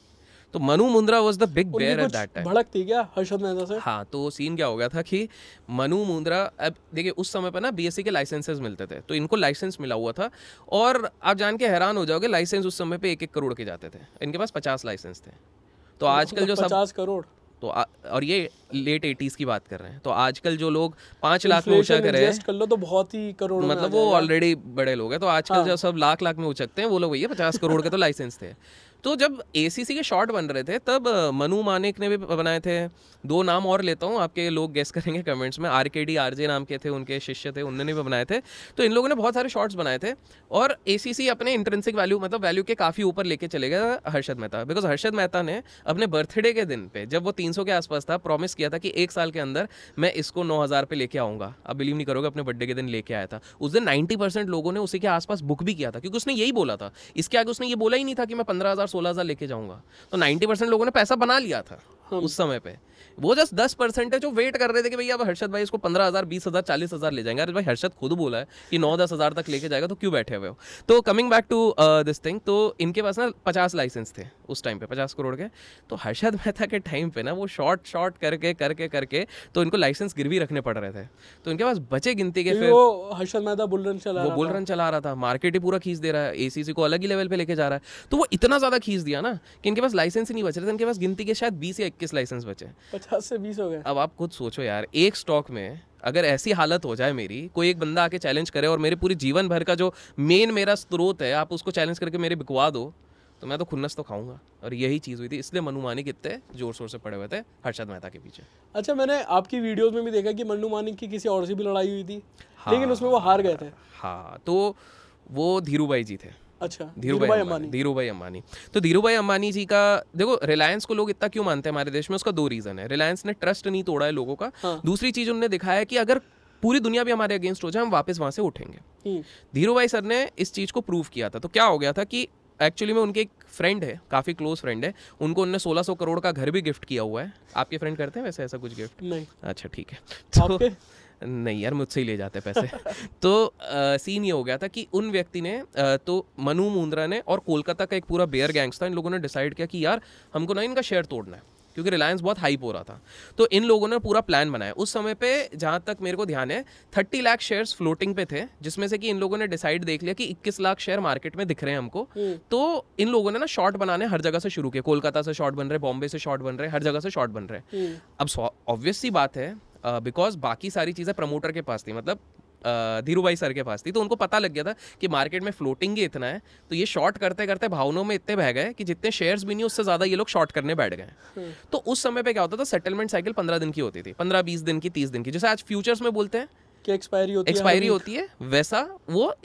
Speaker 1: तो Manu Mundra was the big bear at that time.
Speaker 2: भड़क थी क्या हर्षद मेहता से?
Speaker 1: हाँ, तो सीन क्या हो गया था कि मनु मुंद्रा, अब देखिए उस समय पर ना बीएससी के लाइसेंसेस मिलते थे, तो इनको लाइसेंस मिला हुआ था और आप जान के हैरान हो जाओगे, लाइसेंस उस समय पे एक एक करोड़ के जाते थे, इनके पास पचास लाइसेंस थे। तो आजकल जो सब
Speaker 2: पचास करोड़,
Speaker 1: तो आ, और ये लेट एटीज़ की बात कर रहे हैं, तो आजकल जो लोग पाँच लाख में उछक रहे हैं,
Speaker 2: कर लो तो बहुत ही करोड़,
Speaker 1: मतलब वो ऑलरेडी बड़े लोग हैं। तो आजकल हाँ। जो सब लाख लाख में उछकते हैं वो लोग भैया पचास करोड़ के तो लाइसेंस थे। तो जब एसीसी के शॉट बन रहे थे तब मनु मानिक ने भी बनाए थे। दो नाम और लेता हूँ, आपके लोग गेस करेंगे कमेंट्स में, आरकेडी आरजे नाम के थे, उनके शिष्य थे, उन्होंने भी बनाए थे। तो इन लोगों ने बहुत सारे शॉट्स बनाए थे और एसीसी अपने इंट्रिंसिक वैल्यू, मतलब वैल्यू के काफ़ी ऊपर लेके चले गए हर्षद मेहता, बिकॉज हर्षद मेहता ने अपने बर्थडे के दिन पे, जब वो तीन सौ के आसपास था, प्रॉमिस किया था कि एक साल के अंदर मैं इसको नौ हज़ार पे लेके आऊँगा। आप बिलीव नहीं करोगे, अपने बर्थडे के दिन लेके आया था। उस दिन नाइन्टी परसेंट लोगों ने उसी के आसपास बुक भी किया था, क्योंकि उसने यही बोला था। इसके आगे उसने ये बोला ही नहीं था कि मैं पंद्रह हज़ार सोलह हज़ार लेके जाऊँगा। तो नाइन्टी परसेंट लोगों ने पैसा बना लिया था उस समय पे। वो जस्ट दस परसेंट है जो वेट कर रहे थे कि भैया अब हर्षद भाई इसको पंद्रह हजार बीस हजार चालीस हजार ले जाएंगे। अरे भाई हर्षद खुद बोला है कि नौ दस हजार तक लेके जाएगा, तो क्यों बैठे हुए हो। तो coming back to this thing, तो इनके पास ना पचास लाइसेंस थे उस टाइम पे, पचास करोड़ के। तो हर्षद मेहता के टाइम पे ना वो शॉर्ट शॉर्ट करके करके करके तो इनको लाइसेंस गिरवी रखने पड़ रहे थे। तो इनके पास बचे गिनती के, फिर
Speaker 2: वो हर्षद मेहता बुल रन चला
Speaker 1: वो बुल रन चला रहा था, मार्केट ही पूरा खींच दे रहा है, एसीसी को अलग ही लेवल पे लेके जा रहा है। तो वो इतना ज्यादा खींच दिया ना कि इनके पास लाइसेंस ही नहीं बच रहे थे। इनके पास गिनती के शायद बीस या इक्कीस लाइसेंस बचे,
Speaker 2: पचास से बीस हो गए।
Speaker 1: अब आप खुद सोचो यार, एक स्टॉक में अगर ऐसी हालत हो जाए मेरी, कोई एक बंदा आके चैलेंज करे और मेरे पूरी जीवन भर का जो मेन मेरा स्रोत है आप उसको चैलेंज करके मेरे बिकवा दो, तो मैं तो खुन्नस तो खाऊंगा। और यही चीज़ हुई थी, इसलिए मनु मानिक इतने जोर शोर से पड़े हुए थे हर्षद मेहता के पीछे।
Speaker 2: अच्छा, मैंने आपकी वीडियोस में भी देखा कि मनु मानिक की किसी और से भी लड़ाई हुई थी, हाँ, लेकिन उसमें वो हार गए थे।
Speaker 1: हाँ, तो वो धीरूभाई जी थे।
Speaker 2: अच्छा,
Speaker 1: धीरूभाई अम्बानी। धीरूभाई अम्बानी तो धीरूभाई अम्बानी जी का, देखो रिलायंस को लोग इतना क्यों मानते हैं हमारे देश में, उसका दो रीजन है। रिलायंस ने ट्रस्ट नहीं तोड़ा है लोगों का, हाँ। दूसरी चीज उन्होंने दिखाया है कि अगर पूरी दुनिया भी हमारे अगेंस्ट हो जाए हम वापस वहां से उठेंगे। धीरूभाई सर ने इस चीज को प्रूव किया था। तो क्या हो गया था कि एक्चुअली में उनके एक फ्रेंड है, काफी क्लोज फ्रेंड है, उनको उन्होंने सोलह सौ करोड़ का घर भी गिफ्ट किया हुआ है। आपके फ्रेंड करते हैं वैसे ऐसा कुछ गिफ्ट?
Speaker 2: नहीं।
Speaker 1: अच्छा ठीक है, तो नहीं यार मुझसे ही ले जाते पैसे। तो आ, सीन ये हो गया था कि उन व्यक्ति ने आ, तो मनु मुंद्रा ने और कोलकाता का एक पूरा बेयर गैंग्स था, इन लोगों ने डिसाइड किया कि यार हमको ना इनका शेयर तोड़ना है, क्योंकि रिलायंस बहुत हाइप हो रहा था। तो इन लोगों ने पूरा प्लान बनाया। उस समय पे जहाँ तक मेरे को ध्यान है थर्टी लाख शेयर्स फ्लोटिंग पे थे, जिसमें से कि इन लोगों ने डिसाइड देख लिया कि इक्कीस लाख शेयर मार्केट में दिख रहे हैं हमको। तो इन लोगों ने ना शॉर्ट बनाने हर जगह से शुरू किए। कोलकाता से शॉर्ट बन रहे, बॉम्बे से शॉर्ट बन रहे, हर जगह से शॉर्ट बन रहे। अब ऑब्वियस सी बात है, बिकॉज uh, बाकी सारी चीज़ें प्रमोटर के पास थी, मतलब धीरूभाई सर के पास थी, तो उनको पता लग गया था कि मार्केट में फ्लोटिंग ही इतना है। तो ये शॉर्ट करते करते भावनों में इतने बह गए कि जितने शेयर्स भी नहीं उससे ज़्यादा ये लोग शॉर्ट करने बैठ गए। तो उस समय पे क्या होता था, सेटलमेंट साइकिल पंद्रह दिन की होती थी, पंद्रह बीस दिन की, तीस दिन की, जैसे आज फ्यूचर्स में बोलते हैं
Speaker 2: कि एक्सपायरी होती है,
Speaker 1: एक्सपायरी होती है, वैसा वो एक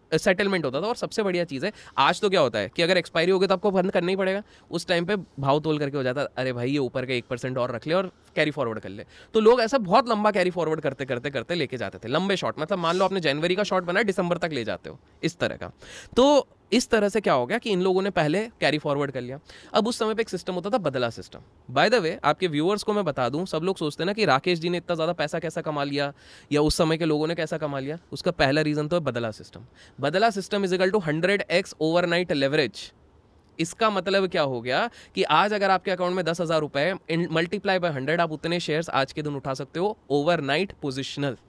Speaker 1: सेटलमेंट होता था। और सबसे बढ़िया चीज़ है, आज तो क्या होता है कि अगर एक्सपायरी हो गई तो आपको बंद करना ही पड़ेगा। उस टाइम पे भाव तोल करके हो जाता, अरे भाई ये ऊपर के एक परसेंट और रख ले और कैरी फॉरवर्ड कर ले। तो लोग ऐसा बहुत लंबा कैरी फॉरवर्ड करते करते करते लेके जाते थे, लंबे शॉट। मतलब मान लो आपने जनवरी का शॉट बनाया, दिसंबर तक ले जाते हो, इस तरह का। तो इस तरह से क्या हो गया कि इन लोगों ने पहले कैरी फॉरवर्ड कर लिया। अब उस समय पे एक सिस्टम होता था बदला सिस्टम। बाय द वे आपके व्यूअर्स को मैं बता दूं, सब लोग सोचते हैं ना कि राकेश जी ने इतना ज़्यादा पैसा कैसा कमा लिया या उस समय के लोगों ने कैसा कमा लिया। उसका पहला रीज़न तो है बदला सिस्टम। बदला system is equal to hundred X overnight leverage. इसका मतलब क्या हो गया कि आज अगर आपके अकाउंट में दस हज़ार रुपए मल्टीप्लाई बाय हंड्रेड, आप उतने शेयर्स आज के दिन उठा सकते हो ओवरनाइट पोजिशनल।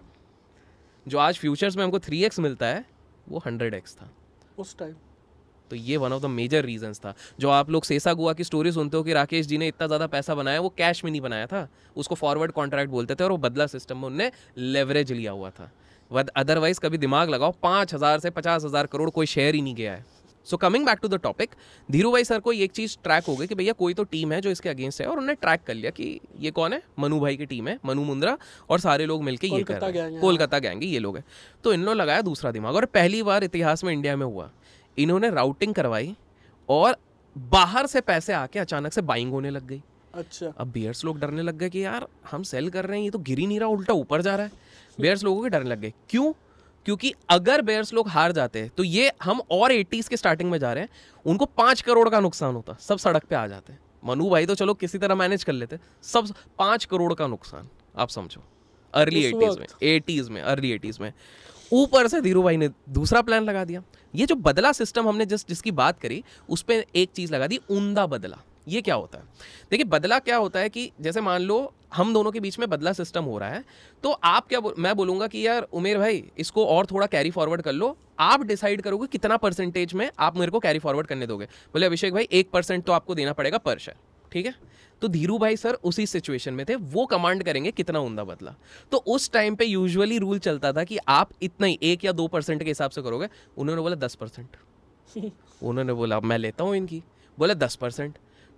Speaker 1: जो आज फ्यूचर्स में हमको थ्री एक्स मिलता है वो हंड्रेड एक्स था
Speaker 2: उस टाइम।
Speaker 1: तो ये one of the major reasons था। जो आप लोग सेसा गुआ की स्टोरी सुनते हो कि राकेश जी ने इतना ज़्यादा पैसा बनाया, वो कैश में नहीं बनाया था, उसको फॉरवर्ड कॉन्ट्रैक्ट बोलते थे और वो बदला सिस्टम में उनने लेवरेज लिया हुआ था। वद अदरवाइज कभी दिमाग लगाओ, पाँच हज़ार से पचास हज़ार करोड़ कोई शेयर ही नहीं गया है। So coming back to the topic, Dhirubhai sir को एक चीज़ ट्रैक हो गई कि भैया कोई तो टीम है जो इसके अगेंस्ट है, और उन्होंने ट्रैक कर लिया कि ये कौन है, मनु भाई की टीम है, मनु मुंद्रा और सारे लोग मिलकर ये कर रहे हैं, कोलकाता गैंग ये लोग हैं। तो इन लोगों लगाया दूसरा दिमाग, और पहली बार इतिहास में इंडिया में हुआ, इन्होंने राउटिंग करवाई और बाहर से पैसे आके अचानक से बाइंग होने लग गई।
Speaker 2: अच्छा।
Speaker 1: अब बेयर्स लोग डरने लग गए कि यार हम सेल कर रहे हैं, ये तो गिर ही नहीं रहा, उल्टा ऊपर जा रहा है। बेयर्स लोगों के डरने लग गए। क्यों? क्योंकि अगर बेयर्स लोग हार जाते तो ये हम और एटीज़ के स्टार्टिंग में जा रहे हैं, उनको पाँच करोड़ का नुकसान होता, सब सड़क पे आ जाते। मनु भाई तो चलो किसी तरह मैनेज कर लेते, सब पाँच करोड़ का नुकसान, आप समझो। अर्ली एटीज़ में एटीज़ में अर्ली एटीज़ में ऊपर से धीरूभाई ने दूसरा प्लान लगा दिया। ये जो बदला सिस्टम हमने जिस जिसकी बात करी, उस पर एक चीज़ लगा दी, ऊंधा बदला। ये क्या होता है? देखिए बदला क्या होता है कि जैसे मान लो हम दोनों के बीच में बदला सिस्टम हो रहा है, तो आप क्या, मैं बोलूँगा कि यार उमेर भाई इसको और थोड़ा कैरी फॉरवर्ड कर लो, आप डिसाइड करोगे कितना परसेंटेज में आप मेरे को कैरी फॉरवर्ड करने दोगे। बोले अभिषेक भाई एक परसेंट तो आपको देना पड़ेगा पर शेयर, ठीक है। तो धीरूभाई सर उसी सिचुएशन में थे, वो कमांड करेंगे कितना ऊंधा बदला। तो उस टाइम पे यूजुअली रूल चलता था कि आप इतना ही एक या दो परसेंट के हिसाब से करोगे। उन्होंने बोला दस परसेंट उन्होंने बोला मैं लेता हूँ इनकी, बोले दस परसेंट।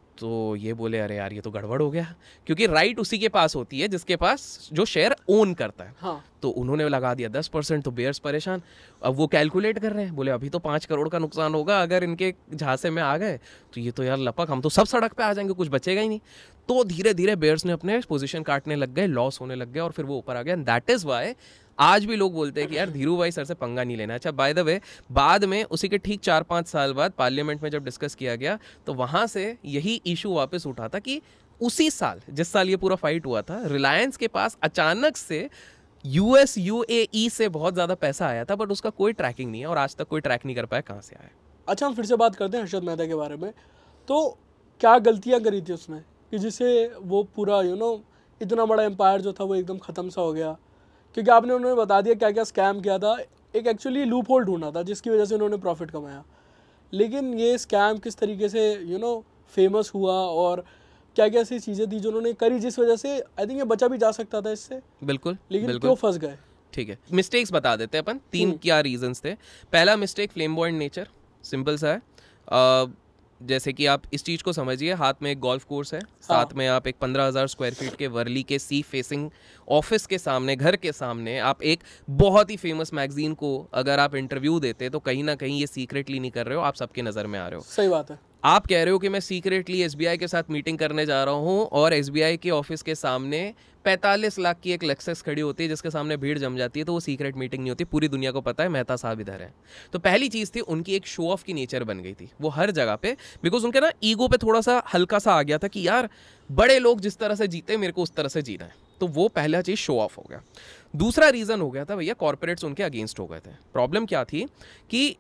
Speaker 1: तो ये बोले अरे यार ये तो गड़बड़ हो गया, क्योंकि राइट उसी के पास होती है जिसके पास जो शेयर ओन करता है। हाँ। तो उन्होंने लगा दिया दस परसेंट, तो बेयर्स परेशान। अब वो कैलकुलेट कर रहे हैं, बोले अभी तो पाँच करोड़ का नुकसान होगा, अगर इनके झांसे में आ गए तो ये तो यार लपक, हम तो सब सड़क पे आ जाएंगे, कुछ बचेगा ही नहीं। तो धीरे धीरे बेयर्स ने अपने पोजीशन काटने लग गए, लॉस होने लग गए, और फिर वो ऊपर आ गया। दैट इज वाई आज भी लोग बोलते हैं कि यार धीरूभाई सर से पंगा नहीं लेना। अच्छा बाय द वे, बाद में उसी के ठीक चार पाँच साल बाद पार्लियामेंट में जब डिस्कस किया गया, तो वहाँ से यही इशू वापस उठा था कि उसी साल, जिस साल ये पूरा फाइट हुआ था, रिलायंस के पास अचानक से यूएस यूएई से बहुत ज़्यादा पैसा आया था, बट उसका कोई ट्रैकिंग नहीं है और आज तक कोई ट्रैक नहीं कर पाया कहाँ से आया।
Speaker 2: अच्छा, हम फिर से बात करते हैं हर्षद मेहता के बारे में। तो क्या गलतियाँ करी थी उसने कि जिससे वो पूरा यू नो इतना बड़ा एम्पायर जो था वो एकदम ख़त्म सा हो गया? क्योंकि आपने उन्होंने बता दिया क्या क्या स्कैम किया था, एक एक्चुअली लूप होल ढूंढा था जिसकी वजह से उन्होंने प्रॉफिट कमाया, लेकिन ये स्कैम किस तरीके से यू नो फेमस हुआ और क्या क्या ऐसी चीज़ें थी जो उन्होंने करी जिस वजह से आई थिंक ये बचा भी जा सकता था इससे।
Speaker 1: बिल्कुल,
Speaker 2: लेकिन
Speaker 1: बिल्कुल।
Speaker 2: क्यों फंस गए?
Speaker 1: ठीक है, मिस्टेक्स बता देते हैं अपन। तीन क्या रीजंस थे। पहला मिस्टेक फ्लेम्बॉयंट नेचर, सिंपल सा है। आ, जैसे कि आप इस चीज़ को समझिए, हाथ में एक गोल्फ कोर्स है, साथ हाँ। में आप एक पंद्रह हज़ार स्क्वायर फीट के वर्ली के सी फेसिंग ऑफिस के सामने, घर के सामने आप एक बहुत ही फेमस मैगजीन को अगर आप इंटरव्यू देते तो कहीं ना कहीं ये सीक्रेटली नहीं कर रहे हो, आप सबके नज़र में आ रहे हो।
Speaker 2: सही बात है।
Speaker 1: आप कह रहे हो कि मैं सीक्रेटली एसबीआई के साथ मीटिंग करने जा रहा हूँ, और एसबीआई के ऑफिस के सामने पैंतालीस लाख की एक लेक्सस खड़ी होती है जिसके सामने भीड़ जम जाती है, तो वो सीक्रेट मीटिंग नहीं होती, पूरी दुनिया को पता है मेहता साहब इधर है। तो पहली चीज़ थी उनकी एक शो ऑफ की नेचर बन गई थी वो हर जगह पे, बिकॉज उनके ना ईगो पे थोड़ा सा हल्का सा आ गया था कि यार बड़े लोग जिस तरह से जीते मेरे को उस तरह से जीना है। तो वो पहला चीज़ शो ऑफ हो गया। दूसरा रीज़न हो गया था भैया कॉर्पोरेट्स उनके अगेंस्ट हो गए थे। प्रॉब्लम क्या थी कि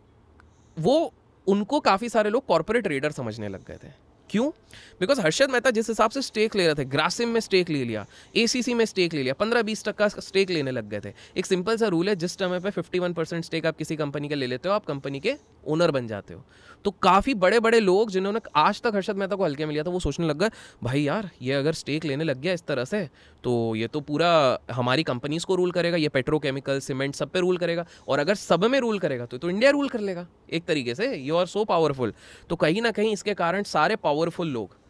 Speaker 1: वो उनको काफ़ी सारे लोग कॉर्पोरेट रेडर समझने लग गए थे। क्यों? बिकॉज हर्षद मेहता जिस हिसाब से स्टेक ले रहे थे, ग्रासिम में स्टेक ले लिया, एसीसी में स्टेक ले लिया, पंद्रह बीस टक्का स्टेक लेने लग गए थे। एक सिंपल सा रूल है, जिस समय पे इक्यावन परसेंट स्टेक आप किसी कंपनी का ले लेते हो, आप कंपनी के ओनर बन जाते हो। तो काफ़ी बड़े बड़े लोग जिन्होंने आज तक हर्षद मेहता को हल्के में लिया था, वो सोचने लग गए भाई यार ये अगर स्टेक लेने लग गया इस तरह से तो ये तो पूरा हमारी कंपनीज को रूल करेगा, ये पेट्रोकेमिकल, सीमेंट सब पे रूल करेगा, और अगर सब में रूल करेगा तो, तो इंडिया रूल कर लेगा एक तरीके से। You are so powerful. तो कहीं ना कहीं इसके कारण सारे पावरफुल लोग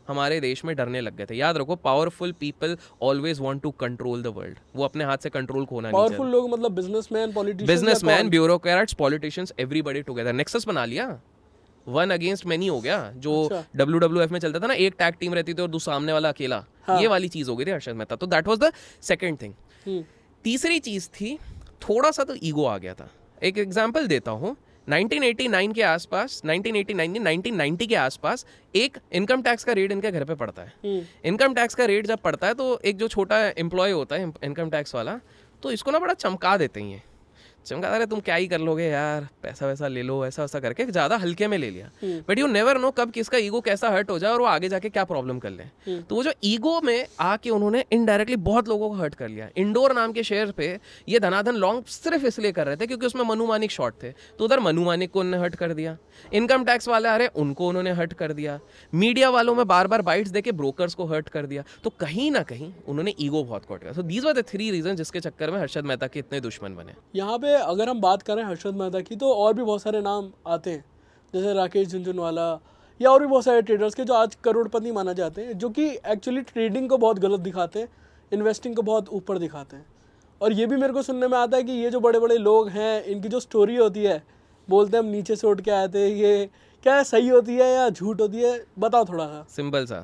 Speaker 1: हमारे देश में डरने लग गए थे। याद रखो, powerful people always want to control the world. वो अपने हाथ से कंट्रोल खोना नहीं चाहते।
Speaker 2: पावरफुल लोग मतलब businessman, politicians,
Speaker 1: businessman, bureaucrats, politicians, everybody together. Nexus बना लिया, वन अगेंस्ट मेनी हो गया। जो डब्ल्यू डब्ल्यू एफ में चलता था ना, एक टैग टीम रहती थी और दूसरा सामने वाला अकेला, हाँ। ये वाली चीज हो गई थी हर्षद मेहता। तो that was the second thing. तीसरी चीज थी, थोड़ा सा तो ईगो आ गया था। एक एग्जांपल देता हूँ, नाइनटीन एटी नाइन के आसपास, nineteen eighty nine nineteen ninety के आसपास एक इनकम टैक्स का रेट इनके घर पे पड़ता है। इनकम टैक्स का रेट जब पड़ता है तो एक जो छोटा एम्प्लॉय होता है इनकम टैक्स वाला, तो इसको ना बड़ा चमका देते हैं। चमका रहे तुम क्या ही कर लोगे यार, पैसा वैसा ले लो, ऐसा वैसा करके ज़्यादा हल्के में ले लिया। बट यू नेवर नो कब किसका ईगो कैसा हर्ट हो जाए और वो आगे जाके क्या प्रॉब्लम कर ले। तो वो जो ईगो में आके उन्होंने इनडायरेक्टली बहुत लोगों को हर्ट कर लिया। इंडोर नाम के शेयर पे ये धनाधन लॉन्ग सिर्फ इसलिए कर रहे थे क्योंकि उसमें मनु मानिक शॉर्ट थे, तो उधर मनु मानिक को उन्होंने हर्ट कर दिया। इनकम टैक्स वाले आ रहे, उनको उन्होंने हर्ट कर दिया। मीडिया वालों में बार बार बाइट्स देके ब्रोकर्स को हर्ट कर दिया। तो कहीं ना कहीं उन्होंने ईगो बहुत कॉट किया। So these were the three reason जिसके चक्कर में हर्षद मेहता के इतने दुश्मन बने।
Speaker 2: यहाँ पे अगर हम बात करें हर्षद मेहता की, तो और भी बहुत सारे नाम आते हैं, जैसे राकेश झुनझुनवाला या और भी बहुत सारे ट्रेडर्स के जो आज करोड़पति माना जाते हैं, जो कि एक्चुअली ट्रेडिंग को बहुत गलत दिखाते हैं, इन्वेस्टिंग को बहुत ऊपर दिखाते हैं। और ये भी मेरे को सुनने में आता है कि ये जो बड़े बड़े लोग हैं, इनकी जो स्टोरी होती है, बोलते हैं हम नीचे से उठ के आए थे, ये क्या सही होती है या झूठ होती है, बताओ थोड़ा सा।
Speaker 1: सिंपल सा,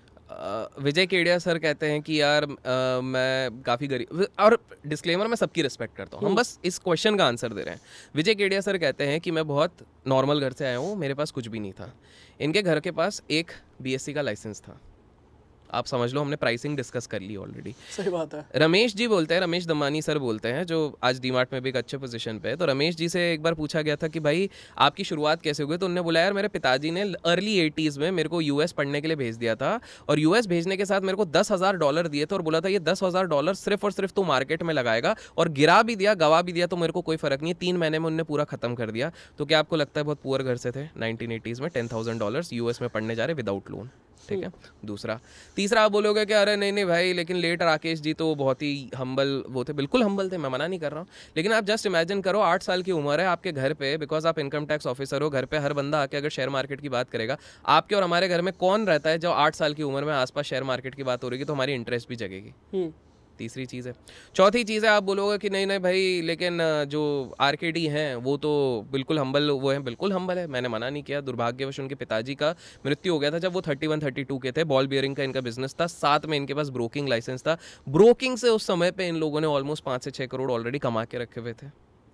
Speaker 1: विजय केडिया सर कहते हैं कि यार आ, मैं काफ़ी गरीब, और डिस्क्लेमर मैं सबकी रिस्पेक्ट करता हूँ, हम बस इस क्वेश्चन का आंसर दे रहे हैं। विजय केडिया सर कहते हैं कि मैं बहुत नॉर्मल घर से आया हूँ, मेरे पास कुछ भी नहीं था। इनके घर के पास एक बीएससी का लाइसेंस था। आप समझ लो, हमने प्राइसिंग डिस्कस कर ली ऑलरेडी।
Speaker 2: सही बात है।
Speaker 1: रमेश जी बोलते हैं, रमेश दमानी सर बोलते हैं, जो आज डीमार्ट में भी एक अच्छे पोजीशन पे है। तो रमेश जी से एक बार पूछा गया था कि भाई आपकी शुरुआत कैसे हो गई, तो उन्होंने बोला यार मेरे पिताजी ने अर्ली एटीज़ में मेरे को यूएस पढ़ने के लिए भेज दिया था, और यूएस भेजने के साथ मेरे को दस हज़ार डॉलर दिए थे और बोला था ये दस हज़ार डॉलर सिर्फ और सिर्फ तू मार्केट में लगाएगा, और गिरा भी दिया, गवा भी दिया, तो मेरे को कोई फर्क नहीं है। तीन महीने में उन्होंने पूरा खत्म कर दिया। तो क्या आपको लगता है बहुत पुअर घर से थे नाइनटीन एटीज़ में, टेन थाउजेंड डॉलर यूएस में पढ़ने जा रहे विदाउट लोन? ठीक है, दूसरा। तीसरा आप बोलोगे कि अरे नहीं नहीं भाई, लेकिन लेट राकेश जी तो बहुत ही हम्बल वो थे। बिल्कुल हम्बल थे, मैं मना नहीं कर रहा हूँ, लेकिन आप जस्ट इमेजिन करो, आठ साल की उम्र है आपके घर पे, बिकॉज आप इनकम टैक्स ऑफिसर हो, घर पे हर बंदा आके अगर शेयर मार्केट की बात करेगा, आपके और हमारे घर में कौन रहता है जो आठ साल की उम्र में आसपास शेयर मार्केट की बात हो रही है, तो हमारी इंटरेस्ट भी जगेगी। तीसरी चीज़ है। चौथी चीज़ है, आप बोलोगे कि नहीं नहीं भाई, लेकिन जो आरकेडी हैं वो तो बिल्कुल हम्बल वो हैं, बिल्कुल हम्बल है, मैंने मना नहीं किया। दुर्भाग्यवश उनके पिताजी का मृत्यु हो गया था जब वो थर्टी वन थर्टी टू के थे। बॉल बियरिंग का इनका बिजनेस था, साथ में इनके पास ब्रोकिंग लाइसेंस था। ब्रोकिंग से उस समय पे इन लोगों ने ऑलमोस्ट पाँच से छः करोड़ ऑलरेडी कमा के रखे हुए थे।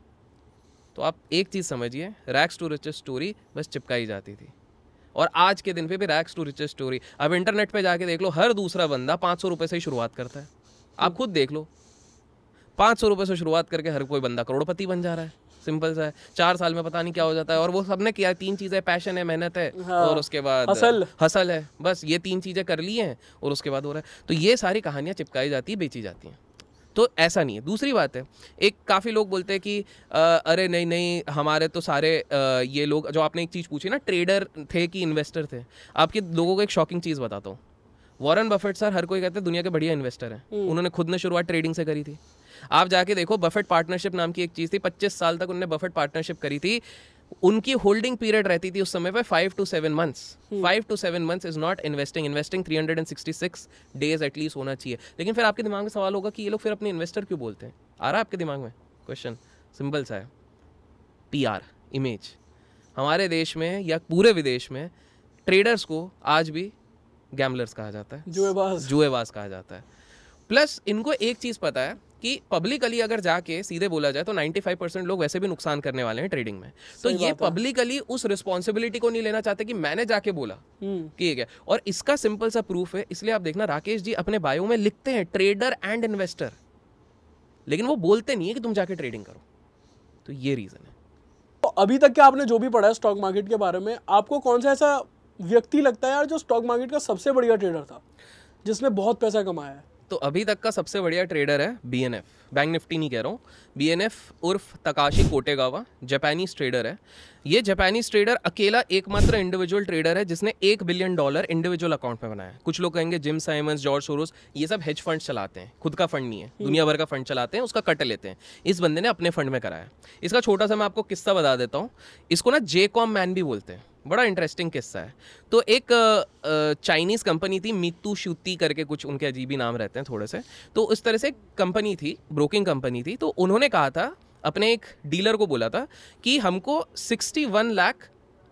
Speaker 1: तो आप एक चीज़ समझिए, रैक्स टू रिचेस स्टोरी बस चिपकाई जाती थी, और आज के दिन पे भी रैक्स टू रिचेस स्टोरी। अब इंटरनेट पे जाके देख लो, हर दूसरा बंदा पाँच सौ रुपये से ही शुरुआत करता है। आप खुद देख लो, पाँच सौ रुपये से शुरुआत करके हर कोई बंदा करोड़पति बन जा रहा है। सिंपल सा है, चार साल में पता नहीं क्या हो जाता है। और वो सबने किया, तीन चीज़ें, पैशन है, मेहनत है, हाँ, और उसके बाद हसल हसल है, बस ये तीन चीज़ें कर ली हैं और उसके बाद हो रहा है। तो ये सारी कहानियाँ चिपकाई जाती है, बेची जाती हैं। तो ऐसा नहीं है। दूसरी बात है, एक काफ़ी लोग बोलते हैं कि आ, अरे नहीं नहीं हमारे तो सारे आ, ये लोग, जो आपने एक चीज़ पूछी ना, ट्रेडर थे कि इन्वेस्टर थे। आपके लोगों को एक शॉकिंग चीज़ बताता हूँ। वॉरेन बफेट सर, हर कोई कहते हैं दुनिया के बढ़िया इन्वेस्टर हैं, उन्होंने खुद ने शुरुआत ट्रेडिंग से करी थी। आप जाके देखो, बफेट पार्टनरशिप नाम की एक चीज़ थी, पच्चीस साल तक उन्होंने बफेट पार्टनरशिप करी थी। उनकी होल्डिंग पीरियड रहती थी उस समय पे five to seven months. Five to seven months is not investing. Investing three hundred sixty six days at least होना चाहिए। लेकिन फिर आपके दिमाग में सवाल होगा कि ये लोग फिर अपने इन्वेस्टर क्यों बोलते हैं? आ रहा है आपके दिमाग में क्वेश्चन? सिंपल सा है, पी आर, इमेज। हमारे देश में या पूरे विदेश में ट्रेडर्स को आज भी गैम्बलर्स कहा जाता है, जुएबाज जुएबाज कहा जाता है। प्लस इनको एक चीज़ पता है कि पब्लिकली अगर जाके सीधे बोला जाए तो पचानवे परसेंट लोग वैसे भी नुकसान करने वाले हैं ट्रेडिंग में। तो ये पब्लिकली उस रिस्पॉन्सिबिलिटी को नहीं लेना चाहते कि मैंने जाके बोला ठीक है। और इसका सिंपल सा प्रूफ है, इसलिए आप देखना राकेश जी अपने बायो में लिखते हैं ट्रेडर एंड इन्वेस्टर, लेकिन वो बोलते नहीं है कि तुम जाके ट्रेडिंग करो। तो ये रीजन है।
Speaker 2: तो अभी तक के आपने जो भी पढ़ा है स्टॉक मार्केट के बारे में, आपको कौन सा ऐसा व्यक्ति लगता है यार जो स्टॉक मार्केट का सबसे बढ़िया ट्रेडर था, जिसने बहुत पैसा कमाया है?
Speaker 1: तो अभी तक का सबसे बढ़िया ट्रेडर है B N F, bank nifty नहीं कह रहा हूँ, बी एन एफ उर्फ तकाशी कोटेगावा, जापानीज ट्रेडर है। ये जापानीज ट्रेडर अकेला एकमात्र इंडिविजुअल ट्रेडर है जिसने एक बिलियन डॉलर इंडिविजुअल अकाउंट में बनाया। कुछ लोग कहेंगे जिम साइमंस, जॉर्ज सोरोस, ये सब हेज फंड चलाते हैं, खुद का फंड नहीं है, दुनिया भर का फंड चलाते हैं, उसका कट लेते हैं। इस बंदे ने अपने फंड में कराया। इसका छोटा सा मैं आपको किस्सा बता देता हूँ। इसको ना जे कॉम मैन भी बोलते हैं। बड़ा इंटरेस्टिंग किस्सा है। तो एक चाइनीज़ कंपनी थी, मीतू शूती करके कुछ उनके अजीब ही नाम रहते हैं थोड़े से। तो इस तरह से कंपनी थी, ब्रोकिंग कंपनी थी। तो उन्होंने कहा था, अपने एक डीलर को बोला था कि हमको सिक्सटी वन लाख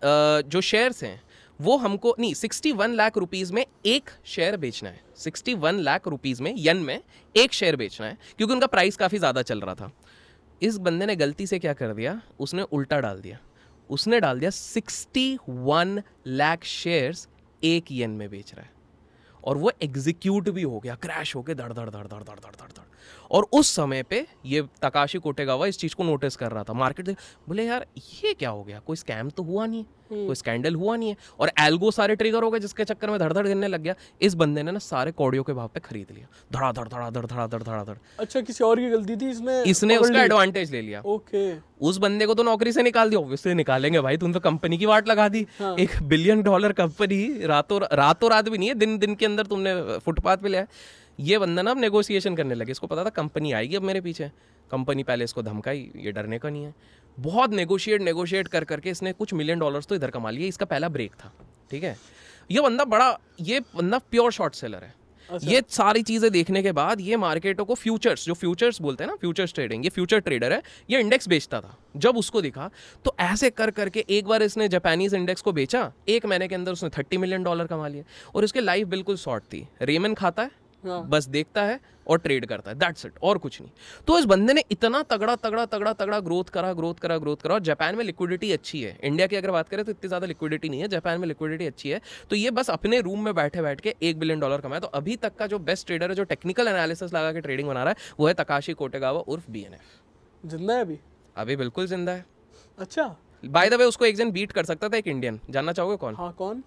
Speaker 1: जो शेयर्स हैं वो हमको नहीं सिक्सटी वन लाख रुपीज़ में एक शेयर बेचना है। सिक्सटी वन लाख रुपीज़ में यन में एक शेयर बेचना है, क्योंकि उनका प्राइस काफ़ी ज़्यादा चल रहा था। इस बंदे ने गलती से क्या कर दिया, उसने उल्टा डाल दिया। उसने डाल दिया सिक्सटी वन लाख शेयर्स एक येन में बेच रहा है, और वो एग्जीक्यूट भी हो गया, क्रैश हो के धड़ धड़ धड़ धड़ धड़ धड़ धड़ धड़। और उस समय पे ये तकाशी कोटेगावा इस चीज़ को नोटिस कर रहा था, मार्केट बोले यार ये क्या हो गया, कोई स्कैम तो हुआ नहीं है, कोई स्कैंडल हुआ नहीं है, और एल्गो सारे ट्रिगर हो गए जिसके चक्कर में धड़ धड़ गिरने लग गया। इस बंदे ने ना सारे कौड़ियों के भाव पे खरीद लिया, धड़ा धड़ धड़ा धड़ धड़ा धड़ धड़ा धड़।
Speaker 2: अच्छा, किसी और की गलती थी, इसने
Speaker 1: इसने उसका एडवांटेज ले लिया।
Speaker 2: ओके,
Speaker 1: उस बंदे को तो नौकरी से निकाल दिया, ऑब्वियसली निकालेंगे भाई, तुम तो कंपनी की वाट लगा दी। हाँ। एक बिलियन डॉलर कंपनी रातों रातों रात भी नहीं है, दिन दिन के अंदर तुमने फुटपाथ पे लिया। ये बंदा ना अब नेगोशिएशन करने लगे, इसको पता था कंपनी आएगी अब मेरे पीछे। कंपनी पहले इसको धमकाई, ये डरने का नहीं है। बहुत नेगोशिएट नेगोशिएट कर करके इसने कुछ मिलियन डॉलर्स तो इधर कमा लिए। इसका पहला ब्रेक था, ठीक है। ये बंदा बड़ा ये बंदा प्योर शॉर्ट सेलर है। अच्छा। ये सारी चीज़ें देखने के बाद ये मार्केटों को फ्यूचर्स, जो फ्यूचर्स बोलते हैं ना, फ्यूचर्स ट्रेडिंग, ये फ्यूचर ट्रेडर है, ये इंडेक्स बेचता था। जब उसको दिखा तो ऐसे कर करके एक बार इसने जापानीज इंडेक्स को बेचा, एक महीने के अंदर उसने थर्टी मिलियन डॉलर कमा लिए। और इसकी लाइफ बिल्कुल शॉर्ट थी, रेमन खाता है, हाँ। बस देखता है और ट्रेड करता है, दैट्स इट, और कुछ नहीं। तो इस बंदे ने इतना तगड़ा तगड़ा तगड़ा तगड़ा ग्रोथ करा ग्रोथ करा ग्रोथ करा और जापान में लिक्विडिटी अच्छी है। इंडिया की अगर बात करें तो इतनी ज़्यादा लिक्विडिटी नहीं है, जापान में लिक्विडिटी अच्छी है। तो ये बस अपने रूम में बैठे बैठ के एक बिलियन डॉलर कमाया। तो अभी तक का जो बेस्ट ट्रेडर है, जो टेक्निकल एनालिसिस लगा के ट्रेडिंग बना रहा है, वो है तकाशी कोटेगावा उर्फ बी एन एफ।
Speaker 2: जिंदा है अभी?
Speaker 1: अभी बिल्कुल जिंदा है। अच्छा,
Speaker 2: बाय
Speaker 1: द वे उसको एक जन बीट कर सकता था, एक इंडियन। जानना चाहोगे कौन?
Speaker 2: हाँ, कौन?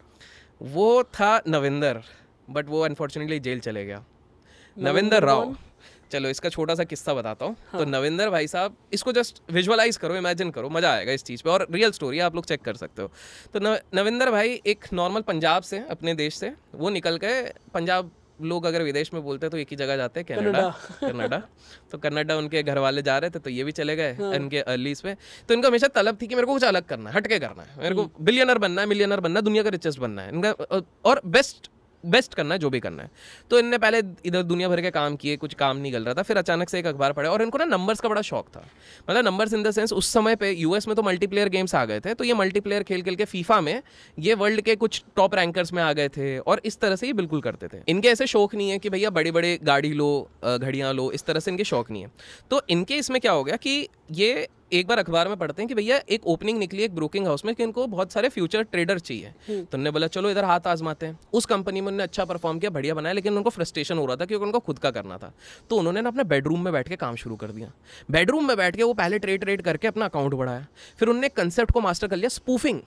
Speaker 1: वो था नविंदर, बट वो अनफॉर्चुनेटली जेल चले गया। नविंदर राव। चलो इसका छोटा सा किस्सा बताता हूँ। हाँ। तो नविंदर भाई साहब, इसको जस्ट विजुअलाइज करो, इमेजिन करो, मजा आएगा इस चीज़ पे, और रियल स्टोरी आप लोग चेक कर सकते हो। तो नव, नविंदर भाई एक नॉर्मल पंजाब से, अपने देश से वो निकल गए। पंजाब लोग अगर विदेश में बोलते हैं तो एक ही जगह जाते हैं, कनाडा। कनाडा तो कनाडा उनके घर वाले जा रहे थे, तो ये भी चले गए। हाँ। उनके अर्लीज पे। तो इनको हमेशा तलब थी कि मेरे को कुछ अलग करना है, हटके करना है, मेरे को बिलियनर बनना है, मिलियनर बनना है, दुनिया का रिचेस्ट बनना है इनका, और बेस्ट बेस्ट करना है, जो भी करना है। तो इनने पहले इधर दुनिया भर के काम किए, कुछ काम नहीं गल रहा था। फिर अचानक से एक अखबार पढ़ा, और इनको ना नंबर्स का बड़ा शौक था। मतलब नंबर्स इन द सेंस, उस समय पे यूएस में तो मल्टीप्लेयर गेम्स आ गए थे, तो ये मल्टीप्लेयर खेल खेल के फीफा में ये वर्ल्ड के कुछ टॉप रैंकर्स में आ गए थे, और इस तरह से ये बिल्कुल करते थे। इनके ऐसे शौक नहीं है कि भैया बड़ी बड़ी गाड़ी लो, घड़ियाँ लो, इस तरह से इनके शौक नहीं है। तो इनके इसमें क्या हो गया कि ये एक बार अखबार में पढ़ते हैं कि भैया एक ओपनिंग निकली एक ब्रोकिंग हाउस में कि इनको बहुत सारे फ्यूचर ट्रेडर चाहिए। तो उन्होंने बोला चलो इधर हाथ आजमाते हैं। उस कंपनी में उन्होंने अच्छा परफॉर्म किया, बढ़िया बनाया, लेकिन उनको फ्रस्ट्रेशन हो रहा था क्योंकि उनको खुद का करना था। तो उन्होंने ना अपने बेडरूम में बैठ के काम शुरू कर दिया। बेडरूम में बैठ के वो पहले ट्रेड ट्रेड करके अपना अकाउंट बढ़ाया। फिर उन्होंने कंसेप्ट को मास्टर कर लिया, स्पूफिंग।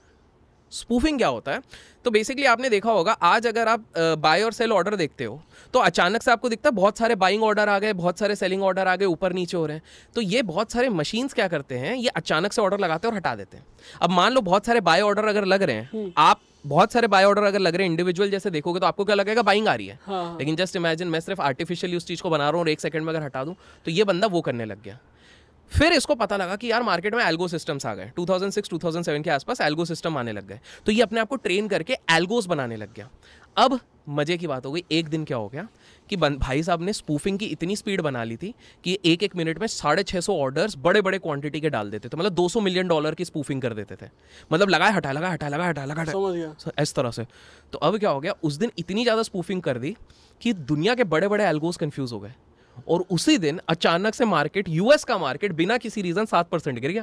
Speaker 1: स्पूफिंग क्या होता है? तो बेसिकली आपने देखा होगा, आज अगर आप बाय और सेल ऑर्डर देखते हो तो अचानक से आपको दिखता है बहुत सारे बाइंग ऑर्डर आ गए, बहुत सारे सेलिंग ऑर्डर आ गए, ऊपर नीचे हो रहे हैं। तो ये बहुत सारे मशीन्स क्या करते हैं, ये अचानक से ऑर्डर लगाते हैं और हटा देते हैं। अब मान लो बहुत सारे बाय ऑर्डर अगर लग रहे हैं, आप बहुत सारे बाय ऑर्डर अगर लग रहे हैं इंडिविजुअल जैसे देखोगे तो आपको क्या लगेगा, बाइंग आ रही है। हाँ। लेकिन जस्ट इमेजिन मैं सिर्फ आर्टिफिशियली उस चीज़ को बना रहा हूँ और एक सेकंड में अगर हटा दूँ, तो ये बंदा वो करने लग गया। फिर इसको पता लगा कि यार मार्केट में एल्गो सिस्टम्स आ गए। Two thousand six two thousand seven के आसपास एल्गो सिस्टम आने लग गए। तो ये अपने आप को ट्रेन करके एल्गोस बनाने लग गया। अब मजे की बात हो गई, एक दिन क्या हो गया कि भाई साहब ने स्पूफिंग की इतनी स्पीड बना ली थी कि एक एक मिनट में साढ़े छः सौ ऑर्डर्स बड़े बड़े क्वांटिटी के डाल देते थे। मतलब दो सौ मिलियन डॉलर की स्पूफिंग कर देते थे। मतलब लगाए हटा लगा हटा लगा हटा लगा हटा, इस तरह से। तो अब क्या हो गया, उस दिन इतनी ज़्यादा स्पूफिंग कर दी कि दुनिया के बड़े बड़े एल्गोस कन्फ्यूज हो गए, और उसी दिन अचानक से मार्केट, यूएस का मार्केट बिना किसी रीजन सात परसेंट गिर गया।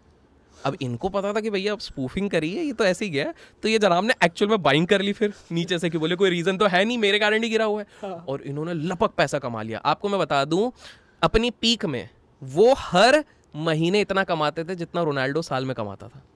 Speaker 1: अब इनको पता था कि भैया अब स्पूफिंग करी है, ये तो ऐसे ही गया। तो ये जनाब ने एक्चुअल में बाइंग कर ली फिर नीचे से, कि बोले कोई रीजन तो है नहीं, मेरे कारण ही गिरा हुआ है। हाँ। और इन्होंने लपक पैसा कमा लिया। आपको मैं बता दूं, अपनी पीक में वो हर महीने इतना कमाते थे जितना रोनाल्डो साल में कमाता था।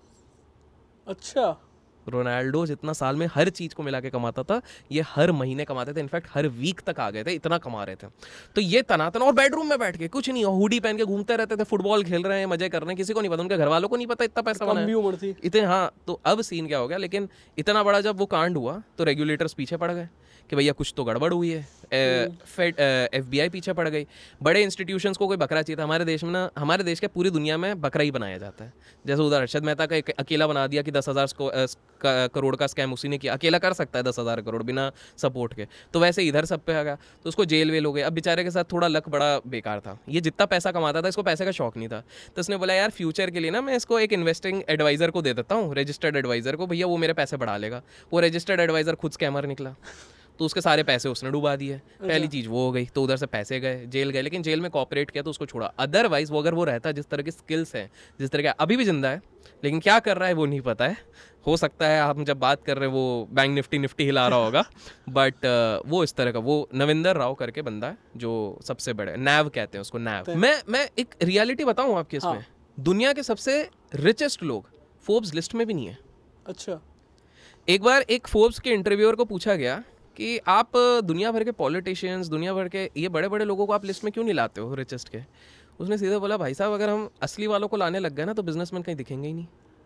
Speaker 2: अच्छा,
Speaker 1: रोनाल्डो जितना साल में हर चीज़ को मिला के कमाता था, ये हर महीने कमाते थे। इनफैक्ट हर वीक तक आ गए थे, इतना कमा रहे थे। तो ये तनातन, और बेडरूम में बैठ के कुछ नहीं, हुडी पहन के घूमते रहते थे, फुटबॉल खेल रहे हैं, मजे कर रहे हैं, किसी को नहीं पता, उनके घर वालों को नहीं पता इतना पैसा बना है इतने। हाँ, तो अब सीन क्या हो गया, लेकिन इतना बड़ा जब वो कांड हुआ तो रेगुलेटर्स पीछे पड़ गए कि भैया कुछ तो गड़बड़ हुई है, फेड एफ बी आई पीछे पड़ गई। बड़े इंस्टीट्यूशंस को कोई बकरा चाहिए था। हमारे देश में ना, हमारे देश के पूरी दुनिया में बकरा ही बनाया जाता है। जैसे उधर हर्षद मेहता का एक अकेला बना दिया कि दस हज़ार करोड़ का स्कैम उसी ने किया, अकेला कर सकता है दस हज़ार करोड़ बिना सपोर्ट के, तो वैसे इधर सब पे आ गया, तो उसको जेल वेल हो गए। अब बेचारे के साथ थोड़ा लक बड़ा बेकार था, ये जितना पैसा कमाता था इसको पैसे का शौक नहीं था, तो उसने बोला यार फ्यूचर के लिए ना मैं इसको एक इन्वेस्टिंग एडवाइजर को दे देता हूँ, रजिस्टर्ड एडवाइजर को, भैया वो मेरे पैसे बढ़ा लेगा। वो रजिस्टर्ड एडवाइजर खुद स्कैमर निकला, तो उसके सारे पैसे उसने डुबा दिए। पहली चीज़ वो हो गई, तो उधर से पैसे गए, जेल गए, लेकिन जेल में कॉपरेट किया तो उसको छोड़ा। अदरवाइज वो अगर वो रहता, जिस तरह की स्किल्स हैं, जिस तरह का अभी भी जिंदा है, लेकिन क्या कर रहा है वो नहीं पता है। हो सकता है हम जब बात कर रहे हैं वो बैंक निफ्टी निफ्टी हिला रहा होगा, बट वो इस तरह का, वो नविंदर राव करके बंदा है जो सबसे बड़े, नैव कहते हैं उसको, नैव। मैं मैं एक रियलिटी बताऊँ आपके इसमें, हाँ। दुनिया के सबसे रिचेस्ट लोग फोर्ब्स लिस्ट में भी नहीं है। अच्छा। एक बार एक फोर्ब्स के इंटरव्यूअर को पूछा गया कि आप दुनिया भर के पॉलिटिशियंस, दुनिया भर के ये बड़े बड़े लोगों को आप लिस्ट में क्यों नहीं लाते हो रिचेस्ट के? उसने सीधे बोला भाई साहब अगर हम असली वालों को लाने लग गए ना तो बिजनेसमैन कहीं दिखेंगे ही नहीं,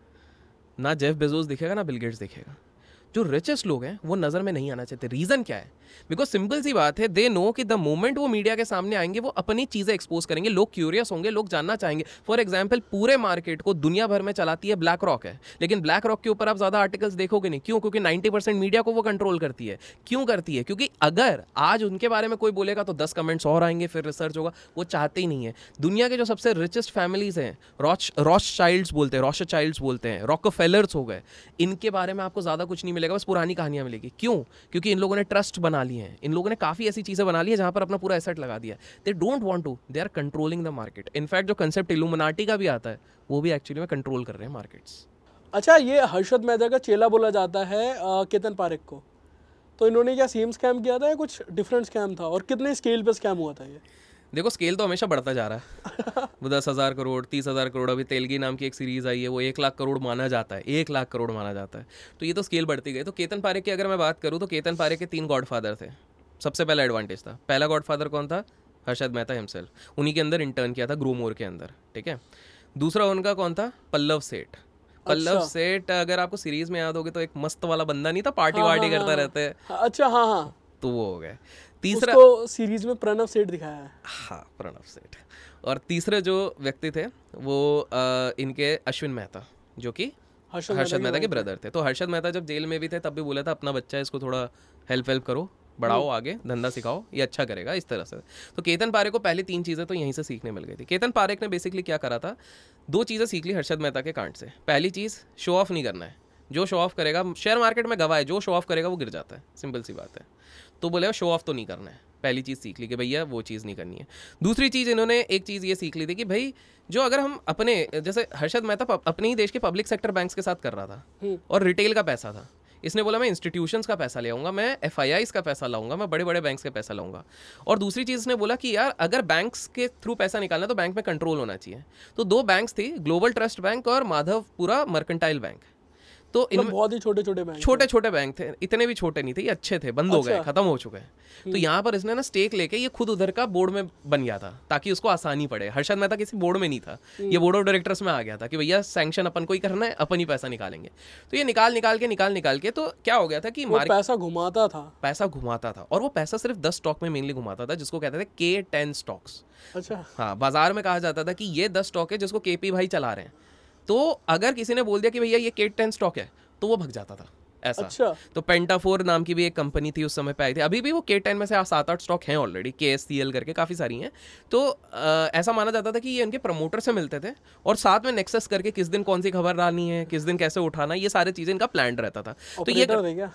Speaker 1: ना जेफ बेजोस दिखेगा ना बिल गेट्स दिखेगा। जो रिचेस्ट लोग हैं वो नज़र में नहीं आना चाहते। रीज़न क्या है? बिकॉज सिंपल सी बात है, दे नो कि द मोमेंट वो मीडिया के सामने आएंगे वो अपनी चीज़ें एक्सपोज करेंगे, लोग क्यूरियस होंगे, लोग जानना चाहेंगे। फॉर एग्जाम्पल पूरे मार्केट को दुनिया भर में चलाती है ब्लैक रॉक है, लेकिन ब्लैक रॉक के ऊपर आप ज़्यादा आर्टिकल्स देखोगे नहीं। क्यों? क्योंकि नाइन्टी परसेंट मीडिया को वो कंट्रोल करती है। क्यों करती है? क्योंकि अगर आज उनके बारे में कोई बोलेगा तो दस कमेंट्स और आएंगे, फिर रिसर्च होगा। वो चाहते ही नहीं है। दुनिया के जो सबसे रिचेस्ट फैमिलीज हैं, रॉच रॉच चाइल्ड्स बोलते हैं, रॉश चाइल्ड्स बोलते हैं, रॉकफेलर्स हो गए, इनके बारे में आपको ज़्यादा कुछ नहीं मिलेगा, बस पुरानी कहानियाँ मिलेगी। क्यों? क्योंकि इन लोगों ने ट्रस्ट बना ली है, इन लोगों ने काफ़ी ऐसी चीज़ें बना ली है जहाँ पर अपना पूरा एसेट लगा दिया। They don't want to, they are controlling the market. In fact जो कंसेप्ट इल्यूमिनाटी का भी आता है वो भी एक्चुअली में कंट्रोल कर रहे हैं मार्केट्स।
Speaker 2: अच्छा, ये हर्षद मेहता का चेला बोला जाता है केतन पारेख को, तो इन्होंने क्या सेम स्कैम किया था या कुछ डिफरेंट स्कैम था, और कितने स्केल पे स्कैम हुआ था ये?
Speaker 1: देखो स्केल तो हमेशा बढ़ता जा रहा है। वो दस हज़ार करोड़, तीस हज़ार करोड़, अभी तेलगी नाम की एक सीरीज़ आई है वो एक लाख करोड़ माना जाता है, एक लाख करोड़ माना जाता है। तो ये तो स्केल बढ़ती गई। तो केतन पारेख की अगर मैं बात करूँ तो केतन पारेख के तीन गॉडफादर थे। सबसे पहला एडवांटेज था, पहला गॉडफादर कौन था? हर्षद मेहता हिमसेल्फ। उन्हीं के अंदर इंटर्न किया था, ग्रोमोर के अंदर, ठीक है। दूसरा उनका कौन था? पल्लव सेठ। पल्लव अच्छा। सेठ अगर आपको सीरीज में याद होगी तो एक मस्त वाला बंदा नहीं था, पार्टी हाँ, वार्टी हाँ, करता हाँ, रहता है।
Speaker 2: अच्छा हाँ हाँ,
Speaker 1: तो वो हो गए। तीसरा
Speaker 2: उसको सीरीज में प्रणव सेठ दिखाया है।
Speaker 1: हाँ, प्रणव सेठ। और तीसरे जो व्यक्ति थे वो आ, इनके अश्विन मेहता, जो कि हर्षद मेहता के ब्रदर थे। तो हर्षद मेहता जब जेल में भी थे तब भी बोला था अपना बच्चा है, इसको थोड़ा हेल्प वेल्प करो, बढ़ाओ, आगे धंधा सिखाओ, ये अच्छा करेगा, इस तरह से। तो केतन पारेख को पहली तीन चीज़ें तो यहीं से सीखने मिल गई थी। केतन पारेख ने बेसिकली क्या करा था, दो चीज़ें सीख ली हर्षद मेहता के कांड से। पहली चीज़, शो ऑफ नहीं करना है। जो शो ऑफ करेगा, शेयर मार्केट में गवाह है, जो शो ऑफ करेगा वो गिर जाता है, सिंपल सी बात है। तो बोले शो ऑफ तो नहीं करना है, पहली चीज़ सीख ली कि भैया वो चीज़ नहीं करनी है। दूसरी चीज़ इन्होंने एक चीज़ ये सीख ली थी कि भाई जो अगर हम अपने, जैसे हर्षद मेहता अपने ही देश के पब्लिक सेक्टर बैंक्स के साथ कर रहा था और रिटेल का पैसा था, इसने बोला मैं इंस्टीट्यूशंस का पैसा ले आऊँगा, मैं एफ आई आईज़ का पैसा लाऊंगा, मैं बड़े बड़े बैंक्स का पैसा लाऊंगा। और दूसरी चीज़ इसने बोला कि यार अगर बैंक्स के थ्रू पैसा निकालना तो बैंक में कंट्रोल होना चाहिए। तो दो बैंक्स थी, ग्लोबल ट्रस्ट बैंक और माधवपुरा मर्केंटाइल बैंक। तो इन
Speaker 2: बहुत ही छोटे छोटे बैंक
Speaker 1: छोटे छोटे बैंक थे, इतने भी छोटे नहीं थे, ये अच्छे थे, बंद हो गए, खत्म हो चुके हैं। तो यहाँ पर इसने ना स्टेक लेके ये खुद उधर का बोर्ड में बन गया था ताकि उसको आसानी पड़े। हर्षद मेहता किसी बोर्ड में नहीं था, ये बोर्ड ऑफ डायरेक्टर्स में आ गया था कि भैया सैंक्शन अपन को ही करना है, अपन ही पैसा निकालेंगे। तो ये निकाल निकाल के निकाल निकाल के तो क्या हो गया था कि
Speaker 2: पैसा घुमाता था,
Speaker 1: पैसा घुमाता था। और वो पैसा सिर्फ दस स्टॉक में मेनली घुमाता था, जिसको कहते थे के टेन स्टॉक्स।
Speaker 2: अच्छा
Speaker 1: हाँ, बाजार में कहा जाता था कि ये दस स्टॉक है जिसको के पी भाई चला रहे हैं। तो अगर किसी ने बोल दिया कि भैया ये के टेन स्टॉक है तो वो भग जाता था ऐसा।
Speaker 2: अच्छा।
Speaker 1: तो पेंटाफोर नाम की भी एक कंपनी थी उस समय पे आई थी, अभी भी वो के टेन में से सात आठ स्टॉक हैं ऑलरेडी, के एस सी एल करके काफ़ी सारी हैं। तो आ, ऐसा माना जाता था कि ये इनके प्रमोटर से मिलते थे और साथ में नेक्सस करके किस दिन कौन सी खबर डालनी है, किस दिन कैसे उठाना, ये सारी चीज़ें इनका प्लान रहता था। तो ये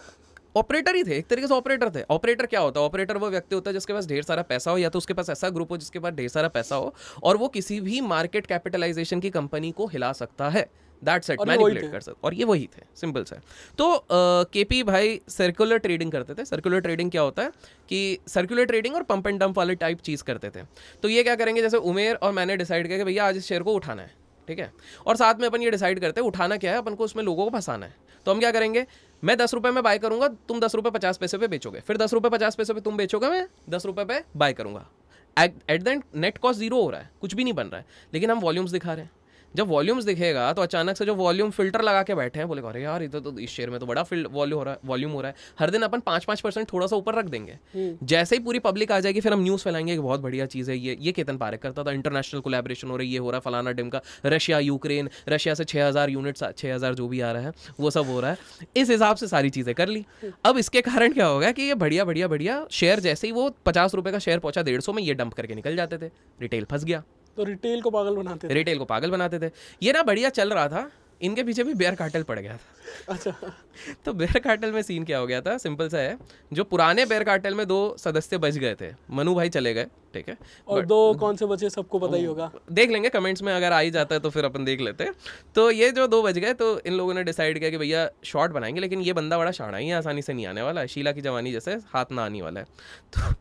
Speaker 1: ऑपरेटर ही थे, एक तरीके से ऑपरेटर थे। ऑपरेटर क्या होता है? ऑपरेटर वो व्यक्ति होता है जिसके पास ढेर सारा पैसा हो, या तो उसके पास ऐसा ग्रुप हो जिसके पास ढेर सारा पैसा हो और वो किसी भी मार्केट कैपिटलाइजेशन की कंपनी को हिला सकता है, दैट्स इट, मैनिपुलेट कर सकते। और ये वही थे, सिंपल से। तो केपी भाई सर्कुलर ट्रेडिंग करते थे। सर्कुलर ट्रेडिंग क्या होता है कि सर्कुलर ट्रेडिंग और पंप एंड डंप वाले टाइप चीज़ करते थे। तो ये क्या करेंगे, जैसे उमेर और मैंने डिसाइड किया कि भैया आज इस शेयर को उठाना है, ठीक है, और साथ में अपन ये डिसाइड करते हैं उठाना क्या है, अपन को उसमें लोगों को फंसाना है। तो हम क्या करेंगे, मैं दस रुपये में बाय करूंगा, तुम दस रुपये पचास पैसे पे बेचोगे, फिर दस रुपये पचास पैसे पे तुम बेचोगे, मैं दस रुपये पे बाय करूंगा। At the end net cost zero हो रहा है, कुछ भी नहीं बन रहा है, लेकिन हम वॉल्यूम्स दिखा रहे हैं। जब वॉल्यूम्स दिखेगा तो अचानक से जो वॉल्यूम फिल्टर लगा के बैठे हैं बोले अरे यार इधर तो इस शेयर में तो बड़ा वॉल्यूम हो रहा है वॉल्यूम हो रहा है हर दिन अपन पाँच पाँच परसेंट थोड़ा सा ऊपर रख देंगे। जैसे ही पूरी पब्लिक आ जाएगी फिर हम न्यूज़ फैलाएंगे कि बहुत बढ़िया चीज़ है ये ये केतन पारेख करता था, इंटरनेशनल कोलैबोरेशन हो रही है, ये हो रहा है फलाना डिम का, रशिया यूक्रेन, रशिया से छः हज़ार यूनिट्स छः हज़ार जो भी आ रहा है वो सब हो रहा है। इस हिसाब से सारी चीज़ें कर ली। अब इसके कारण क्या होगा कि ये बढ़िया बढ़िया बढ़िया शेयर जैसे ही वो पचास रुपये का शेयर पहुंचा डेढ़ सौ में ये डंप करके निकल जाते थे, रिटेल फंस गया।
Speaker 2: तो रिटेल को पागल बनाते थे
Speaker 1: रिटेल को पागल बनाते थे। ये ना बढ़िया चल रहा था, इनके पीछे भी बेयर कार्टेल पड़ गया था।
Speaker 2: अच्छा
Speaker 1: तो बेयर कार्टेल में सीन क्या हो गया था, सिंपल सा है, जो पुराने बेयर कार्टेल में दो सदस्य बच गए थे, मनु भाई चले गए, ठीक है,
Speaker 2: और दो कौन से बचे सबको पता ही होगा,
Speaker 1: देख लेंगे कमेंट्स में, अगर आ ही जाता है तो फिर अपन देख लेते हैं। तो ये जो दो बच गए तो इन लोगों ने डिसाइड किया कि भैया शॉर्ट बनाएंगे, लेकिन ये बंदा बड़ा शाना ही है, आसानी से नहीं आने वाला है, शीला की जवानी जैसे हाथ ना आने वाला है। तो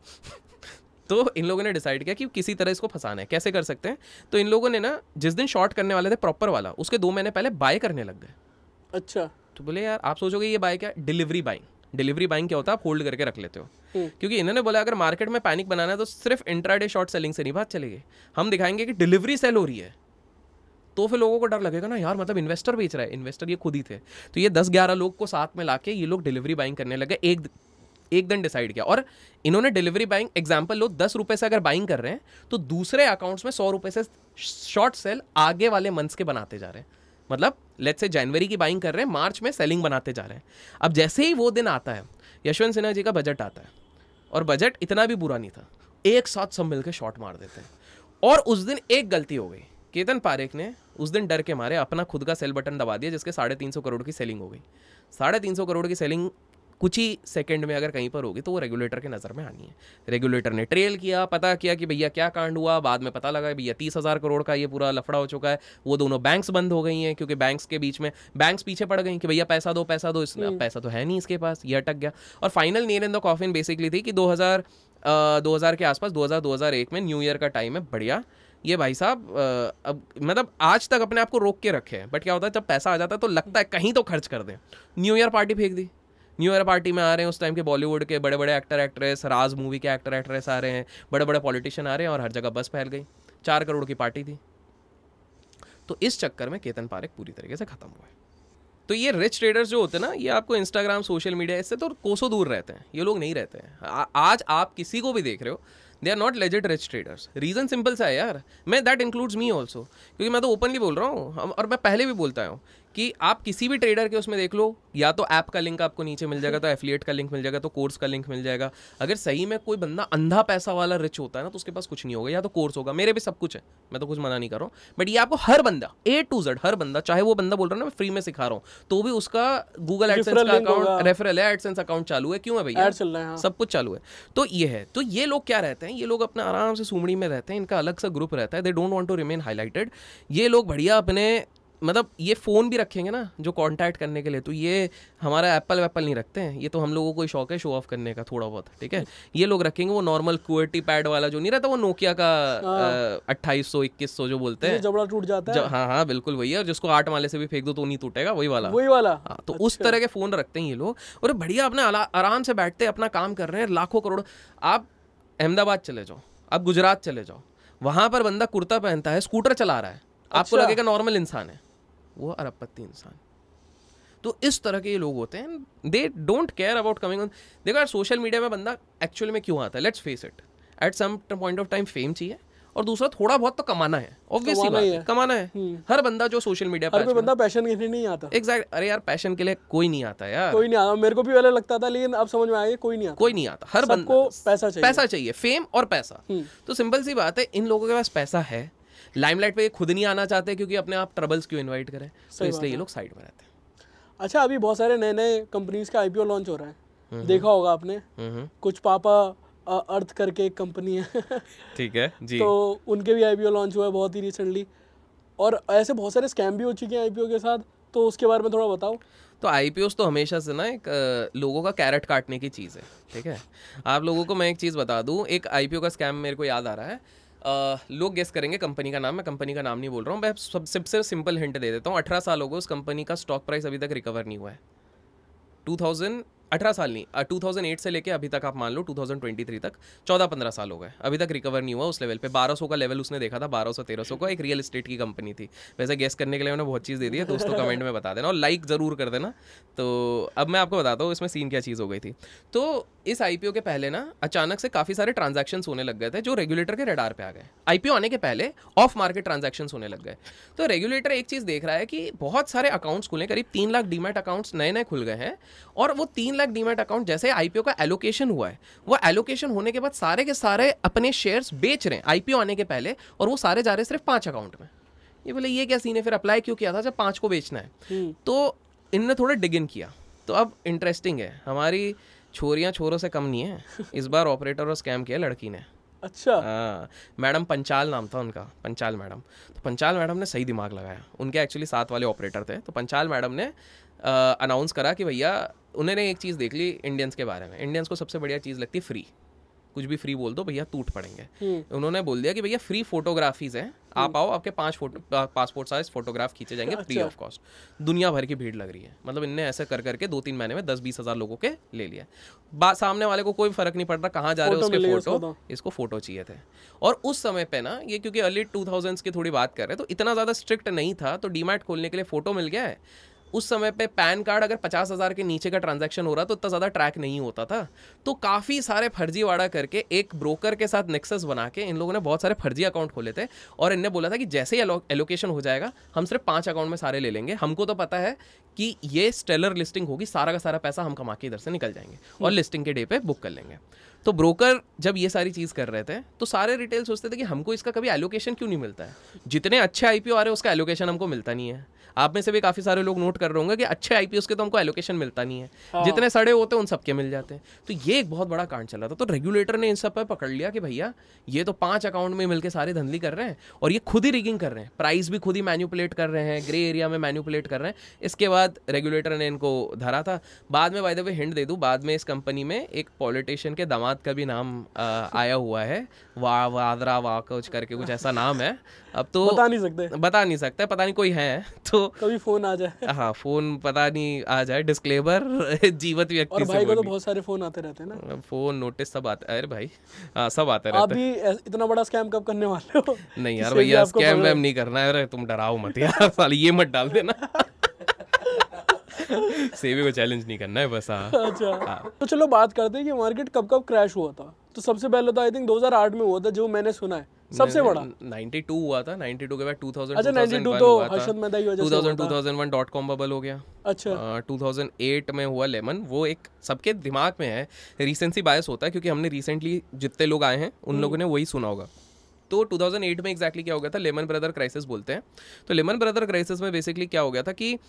Speaker 1: तो इन लोगों ने डिसाइड किया कि किसी तरह इसको फंसाना है, कैसे कर सकते हैं। तो इन लोगों ने ना जिस दिन शॉर्ट करने वाले थे प्रॉपर वाला, उसके दो महीने पहले बाय करने लग गए।
Speaker 2: अच्छा।
Speaker 1: तो बोले यार आप सोचोगे ये बाय क्या, डिलीवरी बाइंग। डिलीवरी बाइंग क्या होता है, आप होल्ड करके रख लेते हो, क्योंकि इन्होंने बोला अगर मार्केट में पैनिक बनाना है तो सिर्फ इंट्राडे शॉर्ट सेलिंग से नहीं बात चलेगी, हम दिखाएंगे कि डिलीवरी सेल हो रही है, तो फिर लोगों को डर लगेगा ना यार, मतलब इन्वेस्टर बेच रहा है। इन्वेस्टर ये खुद ही थे। तो ये दस ग्यारह लोग को साथ में लाके ये लोग डिलीवरी बाइंग करने लगे। एक एक दिन डिसाइड किया, और इन्होंने डिलीवरी बाइंग, एग्जांपल लो, दस रुपए से अगर बाइंग कर रहे हैं तो दूसरे अकाउंट्स में सौ रुपए से शॉर्ट सेल आगे वाले मंथ्स के बनाते जा रहे हैं। मतलब लेट्स से जनवरी की बाइंग कर रहे हैं, मार्च में सेलिंग बनाते जा रहे हैं। अब जैसे ही वो दिन आता है, यशवंत सिन्हा जी का बजट आता है, और बजट इतना भी बुरा नहीं था, एक साथ सब मिलकर शॉर्ट मार देते हैं। और उस दिन एक गलती हो गई, केतन पारेख ने उस दिन डर के मारे अपना खुद का सेल बटन दबा दिया, जिसके साढ़े तीन सौ करोड़ की सेलिंग हो गई। साढ़े तीन सौ करोड़ की सेलिंग कुछ ही सेकंड में अगर कहीं पर होगी तो वो रेगुलेटर के नज़र में आनी है। रेगुलेटर ने ट्रेल किया, पता किया कि भैया क्या कांड हुआ, बाद में पता लगा भैया तीस हज़ार करोड़ का ये पूरा लफड़ा हो चुका है। वो दोनों बैंक्स बंद हो गई हैं, क्योंकि बैंक्स के बीच में बैंक्स पीछे पड़ गई कि भैया पैसा दो पैसा दो, इसने पैसा तो है नहीं इसके पास, ये अटक गया। और final nail in the coffin basically थी कि दो हज़ार दो हज़ार के आसपास, दो हज़ार दो हज़ार एक में न्यू ईयर का टाइम है, बढ़िया ये भाई साहब अब मतलब आज तक अपने आप को रोक के रखे हैं, बट क्या होता है जब पैसा आ जाता है तो लगता है कहीं तो खर्च कर दें। न्यू ईयर पार्टी फेंक दी। न्यू ईयर पार्टी में आ रहे हैं उस टाइम के बॉलीवुड के बड़े बड़े एक्टर एक्ट्रेस, राज मूवी के एक्टर एक्ट्रेस आ रहे हैं, बड़े बड़े पॉलिटिशियन आ रहे हैं, और हर जगह बस फैल गई। चार करोड़ की पार्टी थी। तो इस चक्कर में केतन पारेख पूरी तरीके से खत्म हुआ है। तो ये रिच ट्रेडर्स जो होते हैं ना, ये आपको इंस्टाग्राम, सोशल मीडिया, इससे तो कोसों दूर रहते हैं, ये लोग नहीं रहते हैं। आ, आज आप किसी को भी देख रहे हो, they are not legit rich traders. Reason simple सा है यार, मैं दैट इंक्लूड्स मी ऑल्सो, क्योंकि मैं तो ओपनली बोल रहा हूँ, और मैं पहले भी बोलता हूँ कि आप किसी भी ट्रेडर के उसमें देख लो, या तो ऐप का लिंक आपको नीचे मिल जाएगा, तो एफिलिएट का लिंक मिल जाएगा, तो कोर्स का लिंक मिल जाएगा। अगर सही में कोई बंदा अंधा पैसा वाला रिच होता है ना, तो उसके पास कुछ नहीं होगा, या तो कोर्स होगा। मेरे भी सब कुछ है, मैं तो कुछ मना नहीं कर रहा हूँ, बट ये आपको हर बंदा ए टू जेड, हर बंदा, चाहे वो बंदा बोल रहा है ना मैं फ्री में सिखा रहा हूँ, तो भी उसका गूगल एडसेंस का अकाउंट, रेफरल है, एडसेंस अकाउंट चालू है। क्यों है भैया, सब कुछ चालू है। तो ये है। तो ये लोग क्या रहते हैं, ये लोग अपना आराम से सुमड़ी में रहते हैं, इनका अलग सा ग्रुप रहता है, they don't want to remain highlighted. ये लोग बढ़िया अपने, मतलब ये फ़ोन भी रखेंगे ना जो कांटेक्ट करने के लिए, तो ये हमारा एप्पल वैप्पल नहीं रखते हैं, ये तो हम लोगों को शौक है शो ऑफ करने का थोड़ा बहुत, ठीक है। ये लोग रखेंगे वो नॉर्मल क्यूआरटी पैड वाला जो नहीं रहता, वो नोकिया का अट्ठाईस सौ इक्कीस सौ जो बोलते हैं,
Speaker 2: जबड़ा टूट जाता है।
Speaker 1: हाँ हाँ बिल्कुल वही है, और जिसको आठ माले से भी फेंक दो तो नहीं टूटेगा, वही वाला
Speaker 2: वही वाला
Speaker 1: हाँ। तो उस तरह के फ़ोन रखते हैं ये लोग, और बढ़िया अपना आराम से बैठते अपना काम कर रहे हैं। लाखों करोड़, आप अहमदाबाद चले जाओ, आप गुजरात चले जाओ, वहाँ पर बंदा कुर्ता पहनता है, स्कूटर चला रहा है, आपको लगेगा नॉर्मल इंसान है, वो अरबपति इंसान। तो इस तरह के ये लोग होते हैं, they don't care about coming on. देखो यार, सोशल मीडिया में बंदा एक्चुअल में क्यों आता है, let's face it, at some point of time fame चाहिए, और दूसरा थोड़ा बहुत तो कमाना है, ऑब्वियसली बात है, कमाना है। हर बंदा जो सोशल मीडिया पर,
Speaker 2: हर कोई बंदा पैशन के लिए नहीं आता।
Speaker 1: एग्जैक्ट, अरे यार पैशन के लिए कोई नहीं आता यार,
Speaker 2: कोई नहीं आता। मेरे को भी पहले लगता था, लेकिन अब समझ में आया कोई नहीं आता,
Speaker 1: कोई नहीं आता। हर बंदा
Speaker 2: को पैसा चाहिए,
Speaker 1: पैसा चाहिए, फेम और पैसा। तो सिंपल सी बात है, इन लोगों के पास पैसा है, लाइमलाइट पे खुद नहीं आना चाहते, क्योंकि अपने आप ट्रबल्स क्यों इनवाइट करें, तो इसलिए ये लोग साइड में रहते हैं।
Speaker 2: अच्छा, अभी बहुत सारे नए नए कंपनीज का आईपीओ लॉन्च हो रहा है, देखा होगा आपने, कुछ पापा अर्थ करके एक कंपनी है, ठीक है जी, तो उनके भी आईपीओ लॉन्च हुआ है बहुत ही रिसेंटली, और ऐसे बहुत सारे स्कैम भी हो चुके हैं आईपीओ के साथ, तो उसके बारे में थोड़ा बताओ।
Speaker 1: तो आईपीओस तो हमेशा से ना एक लोगों का कैरेट काटने की चीज़ है, ठीक है। आप लोगों को मैं एक चीज़ बता दूं, एक आईपीओ का स्कैम मेरे को याद आ रहा है। Uh, लोग गेस करेंगे कंपनी का नाम, मैं कंपनी का नाम नहीं बोल रहा हूँ, मैं सब सबसे सिंपल हिंट दे देता हूँ। अठारह साल हो गए, उस कंपनी का स्टॉक प्राइस अभी तक रिकवर नहीं हुआ है। टू थाउजेंड अठारह साल नहीं, टू थाउजेंड एट से लेके अभी तक आप मान लो टू थाउजेंड ट्वेंटी थ्री तक चौदह पंद्रह साल हो गए, अभी तक रिकवर नहीं हुआ उस लेवल पे। बारह सौ का लेवल उसने देखा था, बारह सौ तेरह सौ का, एक रियल एस्टेट की कंपनी थी। वैसे गेस करने के लिए मैंने बहुत चीज़ दे दी है, दोस्तों कमेंट में बता देना और लाइक ज़रूर कर देना। तो अब मैं आपको बताता हूँ इसमें सीन क्या चीज़ हो गई थी। तो इस आईपीओ के पहले ना अचानक से काफ़ी सारे ट्रांजैक्शंस होने लग गए थे जो रेगुलेटर के रडार पे आ गए। आईपीओ आने के पहले ऑफ मार्केट ट्रांजैक्शंस होने लग गए। तो रेगुलेटर एक चीज़ देख रहा है कि बहुत सारे अकाउंट्स खुले, करीब तीन लाख डीमैट अकाउंट्स नए नए खुल गए हैं, और वो तीन लाख डीमैट अकाउंट जैसे आईपीओ का एलोकेशन हुआ है, वो एलोकेशन होने के बाद सारे के सारे अपने शेयर्स बेच रहे हैं आईपीओ आने के पहले, और वो सारे जा रहे हैं सिर्फ पांच अकाउंट में। ये बोले ये क्या सीन है, फिर अप्लाई क्यों किया था जब पांच को बेचना है। तो इनने थोड़ा डिग इन किया। तो अब इंटरेस्टिंग है, हमारी छोरियां छोरों से कम नहीं है, इस बार ऑपरेटर और स्कैम किया लड़की ने।
Speaker 2: अच्छा।
Speaker 1: हाँ, मैडम पंचाल नाम था उनका, पंचाल मैडम। तो पंचाल मैडम ने सही दिमाग लगाया, उनके एक्चुअली सात वाले ऑपरेटर थे। तो पंचाल मैडम ने अनाउंस करा कि भैया, उन्होंने एक चीज़ देख ली इंडियंस के बारे में। इंडियंस को सबसे बढ़िया चीज़ लगती है फ्री, कुछ भी फ्री बोल दो भैया टूट पड़ेंगे। उन्होंने बोल दिया कि भैया फ्री फोटोग्राफीज हैं, आप आओ, आपके पाँच फोटो पासपोर्ट साइज फोटोग्राफ खींचे जाएंगे फ्री ऑफ कॉस्ट। दुनिया भर की भीड़ लग रही है, मतलब इनने ऐसे कर करके दो तीन महीने में दस बीस हज़ार लोगों के ले लिया। बात सामने वाले को कोई फर्क नहीं पड़ रहा कहाँ जा रहे हो उसके फोटो, इसको फोटो चाहिए थे। और उस समय पे ना, ये क्योंकि अर्ली टू थाउजेंड्स की थोड़ी बात कर रहे हैं, तो इतना ज़्यादा स्ट्रिक्ट नहीं था, तो डीमैट खोलने के लिए फोटो मिल गया है। उस समय पे पैन कार्ड अगर पचास हज़ार के नीचे का ट्रांजैक्शन हो रहा तो इतना ज़्यादा ट्रैक नहीं होता था। तो काफ़ी सारे फर्जीवाड़ा करके एक ब्रोकर के साथ नेक्सस बना के इन लोगों ने बहुत सारे फर्जी अकाउंट खोले थे, और इनने बोला था कि जैसे ही एलोकेशन हो जाएगा हम सिर्फ पांच अकाउंट में सारे ले लेंगे। हमको तो पता है कि ये स्टेलर लिस्टिंग होगी, सारा का सारा पैसा हम कमा के इधर से निकल जाएंगे और लिस्टिंग के डे पे बुक कर लेंगे। तो ब्रोकर जब ये सारी चीज़ कर रहे थे तो सारे रिटेल सोचते थे कि हमको इसका कभी एलोकेशन क्यों नहीं मिलता है। जितने अच्छे आईपीओ आ रहे हैं उसका एलोकेशन हमको मिलता नहीं है। आप में से भी काफ़ी सारे लोग नोट कर रहे होंगे कि अच्छे आईपीओ के तो हमको एलोकेशन मिलता नहीं है, हाँ। जितने सड़े होते हैं उन सबके मिल जाते हैं। तो ये एक बहुत बड़ा कांड चल रहा था। तो रेगुलेटर ने इन सब पर पकड़ लिया कि भैया ये तो पांच अकाउंट में मिलकर सारे धंधली कर रहे हैं, और ये खुद ही रिगिंग कर रहे हैं, प्राइस भी खुद ही मैन्युपुलेट कर रहे हैं, ग्रे एरिया में मैन्युपुलेट कर रहे हैं। इसके बाद रेगुलेटर ने इनको धरा था। बाद में बाय द वे हिंट दे दूं, बाद में इस कंपनी में एक पॉलिटिशियन के दामाद का भी नाम आ, आया हुआ है, वा वादरा वा कुछ करके कुछ ऐसा नाम है। अब तो
Speaker 2: बता नहीं सकते
Speaker 1: बता नहीं सकते पता नहीं कोई है तो
Speaker 2: कभी फोन आ जाए।
Speaker 1: हाँ, फोन पता नहीं आ जाए, डिस्क्लेमर जीवित व्यक्ति
Speaker 2: और भाई को तो बहुत सारे फोन आते रहते हैं ना,
Speaker 1: फोन नोटिस सब आते। अरे भाई हाँ, सब आते रहते हैं।
Speaker 2: आप भी इतना बड़ा स्कैम कब करने वाले हो?
Speaker 1: नहीं यार भैया, स्कैम वैम नहीं करना है, तुम डराओ मत यार, साली ये मत डाल देना। सेवी को चैलेंज नहीं करना है बस।
Speaker 2: अच्छा हाँ। तो चलो बात करते हैं कि मार्केट कब कब क्रैश हुआ था। तो सबसे पहले तो आई थिंक दो हज़ार आठ में हुआ था, जो मैंने सुना है सबसे बड़ा।
Speaker 1: बानवे हुआ था, बानवे के बाद दो हज़ार
Speaker 2: अच्छा बानवे तो हर्षद मेहता की वजह से
Speaker 1: दो हज़ार दो हज़ार एक डॉट कॉम बबल हो गया।
Speaker 2: अच्छा
Speaker 1: दो हज़ार आठ में हुआ लेमन। वो एक सबके दिमाग में है, रिसेंसी बायस होता है, क्योंकि हमने रिसेंटली जितने लोग आए हैं उन लोगों ने वही सुना होगा। तो दो हज़ार आठ में एग्जैक्टली क्या हो गया था, लेमन ब्रदर क्राइसिस बोलते हैं। तो लेमन ब्रदर क्राइसिस में बेसिकली क्या हो गया था कि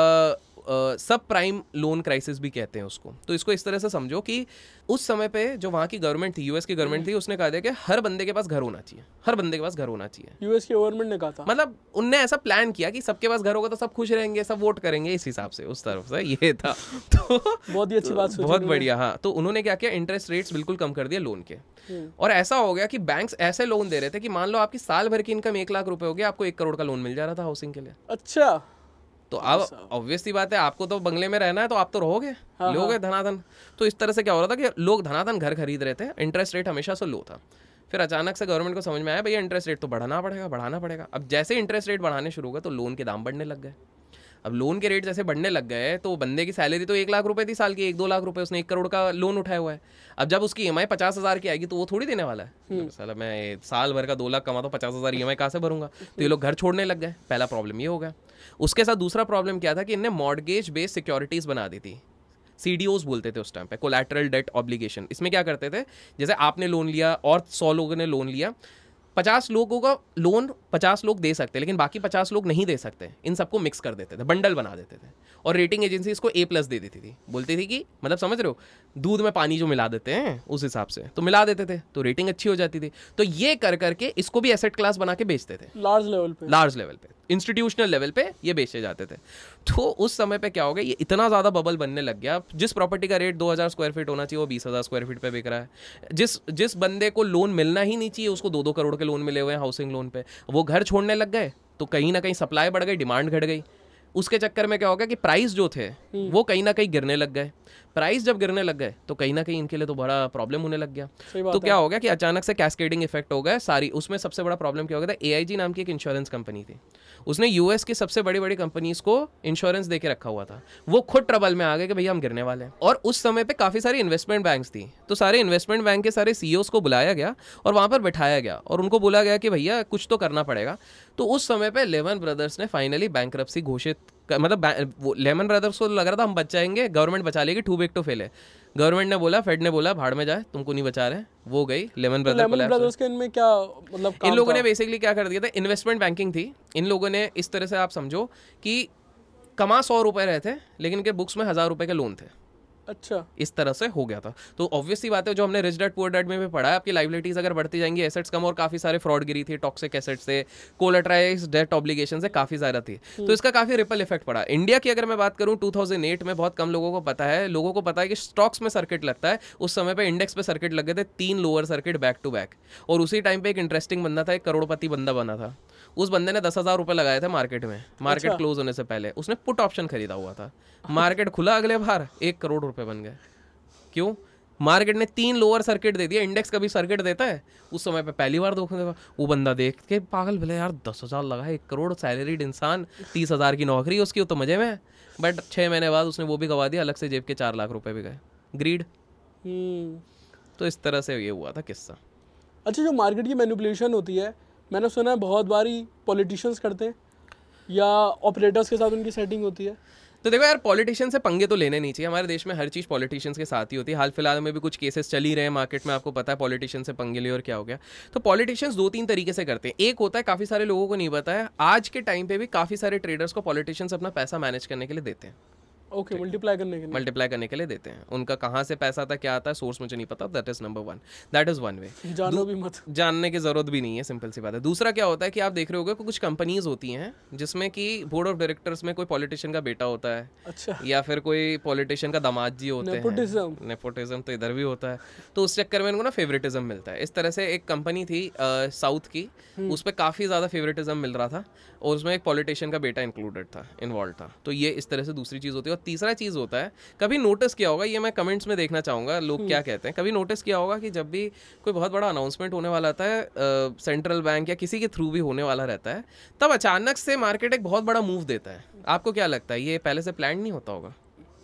Speaker 1: सब प्राइम लोन क्राइसिस भी कहते हैं उसको। तो इसको इस तरह से समझो कि उस समय पे जो वहाँ की गवर्नमेंट थी, यूएस की गवर्नमेंट थी, उसने कहा था कि हर बंदे के पास घर होना चाहिए, हर बंदे के पास घर होना चाहिए।
Speaker 2: यूएस की गवर्नमेंट ने कहा था,
Speaker 1: मतलब उनने ऐसा प्लान किया कि सबके पास घर होगा तो सब खुश रहेंगे, सब वोट करेंगे, इस हिसाब से उस तरफ से ये था। तो
Speaker 2: बहुत ही अच्छी बात सोची,
Speaker 1: बहुत बढ़िया। हाँ, तो उन्होंने क्या किया, इंटरेस्ट रेट्स बिल्कुल कम कर दिया लोन के। और ऐसा हो गया कि बैंक्स ऐसे लोन दे रहे थे कि मान लो आपकी साल भर की इनकम एक लाख रुपए हो गया, आपको एक करोड़ का लोन मिल जा रहा था हाउसिंग के लिए।
Speaker 2: अच्छा।
Speaker 1: तो अब ऑब्वियसली बात है, आपको तो बंगले में रहना है तो आप तो रहोगे, हाँ, लोगे धनाधन। तो इस तरह से क्या हो रहा था कि लोग धनाधन घर खरीद रहे थे, इंटरेस्ट रेट हमेशा से लो था। फिर अचानक से गवर्नमेंट को समझ में आया भैया इंटरेस्ट रेट तो बढ़ाना पड़ेगा, बढ़ाना पड़ेगा। अब जैसे इंटरेस्ट रेट बढ़ाने शुरू हो गए तो लोन के दाम बढ़ने लग गए। अब लोन के रेट जैसे बढ़ने लग गए तो बंदे की सैलरी तो एक लाख रुपए थी साल की, एक दो लाख रुपए, उसने एक करोड़ का लोन उठाया हुआ है। अब जब उसकी ईएमआई पचास हजार की आएगी तो वो थोड़ी देने वाला है। साला मैं साल भर का दो लाख कमा तो पचास हजार ईएमआई कहाँ से भरूंगा। तो ये लोग घर छोड़ने लग गए। पहला प्रॉब्लम ये हो गया। उसके साथ दूसरा प्रॉब्लम क्या था कि इनने मॉर्गेज बेस्ड सिक्योरिटीज बना दी थी, सीडीओज बोलते थे उस टाइम पे, कोलैटरल डेट ऑब्लिगेशन। इसमें क्या करते थे, जैसे आपने लोन लिया और सौ लोगों ने लोन लिया, पचास लोगों का लोन पचास लोग दे सकते, लेकिन बाकी पचास लोग नहीं दे सकते। इन सबको मिक्स कर देते थे, बंडल बना देते थे, और रेटिंग एजेंसी इसको ए प्लस दे देती थी। बोलती थी कि मतलब समझ रहे हो, दूध में पानी जो मिला देते हैं उस हिसाब से तो मिला देते थे, तो रेटिंग अच्छी हो जाती थी। तो ये कर करके इसको भी एसेट क्लास बना के बेचते थे,
Speaker 2: लार्ज लेवल पे
Speaker 1: लार्ज लेवल पे इंस्टीट्यूशनल लेवल पे ये बेचे जाते थे। तो उस समय पे क्या हो गया, ये इतना ज़्यादा बबल बनने लग गया। जिस प्रॉपर्टी का रेट दो हज़ार स्क्वायर फीट होना चाहिए वो बीस हज़ार स्क्वायर फीट पे बिक रहा है। जिस जिस बंदे को लोन मिलना ही नहीं चाहिए उसको दो दो करोड़ के लोन मिले हुए हैं हाउसिंग लोन पे। वो घर छोड़ने लग गए तो कहीं ना कहीं सप्लाई बढ़ गई, डिमांड घट गई। उसके चक्कर में क्या हो गया कि प्राइस जो थे वो कहीं ना कहीं गिरने लग गए। प्राइस जब गिरने लग गए तो कहीं ना कहीं इनके लिए तो बड़ा प्रॉब्लम होने लग गया। तो क्या हो गया कि अचानक से कैस्केडिंग इफेक्ट हो गया सारी। उसमें सबसे बड़ा प्रॉब्लम क्या हो गया था, एआईजी नाम की एक इंश्योरेंस कंपनी थी, उसने यूएस की सबसे बड़ी बड़ी कंपनीज को इंश्योरेंस देके रखा हुआ था, वो खुद ट्रबल में आ गए कि भैया हम गिरने वाले हैं। और उस समय पे काफी सारी इन्वेस्टमेंट बैंक्स थी, तो सारे इन्वेस्टमेंट बैंक के सारे सीईओस को बुलाया गया और वहां पर बैठाया गया और उनको बोला गया कि भैया कुछ तो करना पड़ेगा। तो उस समय पे लेमन ब्रदर्स ने फाइनली बैंक्रप्सी घोषित, मतलब लेमन ब्रदर्स को लग रहा था हम बच जाएंगे, गवर्नमेंट बचा लेगी, टू बिग टू फेल है। गवर्नमेंट ने बोला, फेड ने बोला भाड़ में जाए, तुमको नहीं बचा रहे, वो गई लेमन ब्रदर को।
Speaker 2: ब्रदर्स के इनमें क्या मतलब
Speaker 1: इन लोगों ने बेसिकली क्या कर दिया था, इन्वेस्टमेंट बैंकिंग थी। इन लोगों ने इस तरह से आप समझो कि कमा सौ रुपए रहे थे लेकिन इनके बुक्स में हजार रुपए के लोन थे।
Speaker 2: अच्छा,
Speaker 1: इस तरह से हो गया था। तो ऑब्वियसली बात है, जो हमने रिच डैड पुअर डैड में भी पढ़ा है, आपकी लाइबिलिटीज अगर बढ़ती जाएंगी, एसेट्स कम, और काफी सारे फ्रॉड गिरी थी, टॉक्सिक एसेट्स से, कोलैटराइज्ड डेट ऑब्लिगेशन से काफी ज्यादा थी, तो इसका काफी रिपल इफेक्ट पड़ा। इंडिया की अगर मैं बात करूं टू थाउजेंड एट में बहुत कम लोगों को पता है, लोगों को पता है कि स्टॉक्स में सर्किट लगता है। उस समय पे इंडेक्स पे सर्किट लग गए थे, तीन lower circuit back to back. और उसी टाइम पे एक इंटरेस्टिंग बंदा था, एक करोड़पति बंदा बना था, उस बंदे ने दस हजार रुपए लगाए थे मार्केट में, मार्केट
Speaker 2: अच्छा।
Speaker 1: क्लोज होने से पहले उसने पुट ऑप्शन खरीदा हुआ था, मार्केट खुला अगले बार एक करोड़ रुपए बन गए। क्यों? मार्केट ने तीन लोअर सर्किट दे दिया। इंडेक्स कभी सर्किट देता है? उस समय पे पहली बार धोखा देगा। वो बंदा देख के पागल, भले यार दस हजार लगा है, एक करोड़ सैलरीड इंसान, तीस हजार की नौकरी उसकी, वो तो मजे में है। बट छः महीने बाद उसने वो भी गवा दिया, अलग से जेब के चार लाख रुपए भी गए। ग्रीड। तो इस तरह से ये हुआ था किस्सा।
Speaker 2: अच्छा, जो मार्केट की मैनिपुलेशन होती है, मैंने सुना है बहुत बारी पॉलिटिशियंस करते हैं या ऑपरेटर्स के साथ उनकी सेटिंग होती है।
Speaker 1: तो देखो यार, पॉलिटिशियन से पंगे तो लेने नहीं चाहिए। हमारे देश में हर चीज़ पॉलिटिशियंस के साथ ही होती है। हाल फिलहाल में भी कुछ केसेस चल ही रहे हैं मार्केट में, आपको पता है, पॉलिटिशियन से पंगे लिए और क्या हो गया। तो पॉलिटिशियंस दो तीन तरीके से करते हैं। एक होता है, काफ़ी सारे लोगों को नहीं पता है, आज के टाइम पे भी काफ़ी सारे ट्रेडर्स को पॉलिटिशियंस अपना पैसा मैनेज करने के लिए देते हैं।
Speaker 2: ओके, मल्टीप्लाई करने के लिए
Speaker 1: मल्टीप्लाई करने के लिए देते हैं। उनका कहाँ से पैसा आता है, क्या आता है, सोर्स मुझे नहीं पता। That is number one, that is one way.
Speaker 2: जानो भी मत,
Speaker 1: जानने की जरूरत भी नहीं है, सिंपल सी बात है। दूसरा क्या होता है कि आप देख रहे होगे कुछ कंपनीज होती हैं जिसमें कि बोर्ड ऑफ डायरेक्टर्स में कोई पॉलिटिशियन का बेटा होता है।
Speaker 2: अच्छा,
Speaker 1: या फिर कोई पॉलिटिशियन का दामाद जी होते हैं। नेपोटिज्म तो इधर भी होता है, तो उस चक्कर में इनको ना फेवरेटिज्म मिलता है। इस तरह से एक कंपनी थी साउथ की, उस पर काफ़ी ज़्यादा फेवरेटिज्म मिल रहा था और उसमें एक पॉलिटिशियन का बेटा इंक्लूडेड था, इन्वॉल्व था। तो ये इस तरह से दूसरी चीज़ होती है। और तीसरा चीज़ होता है, कभी नोटिस किया होगा, ये मैं कमेंट्स में देखना चाहूँगा लोग क्या कहते हैं, कभी नोटिस किया होगा कि जब भी कोई बहुत बड़ा अनाउंसमेंट होने वाला था है, सेंट्रल बैंक या किसी के थ्रू भी होने वाला रहता है, तब अचानक से मार्केट एक बहुत बड़ा मूव देता है। आपको क्या लगता है, ये पहले से प्लान नहीं होता होगा?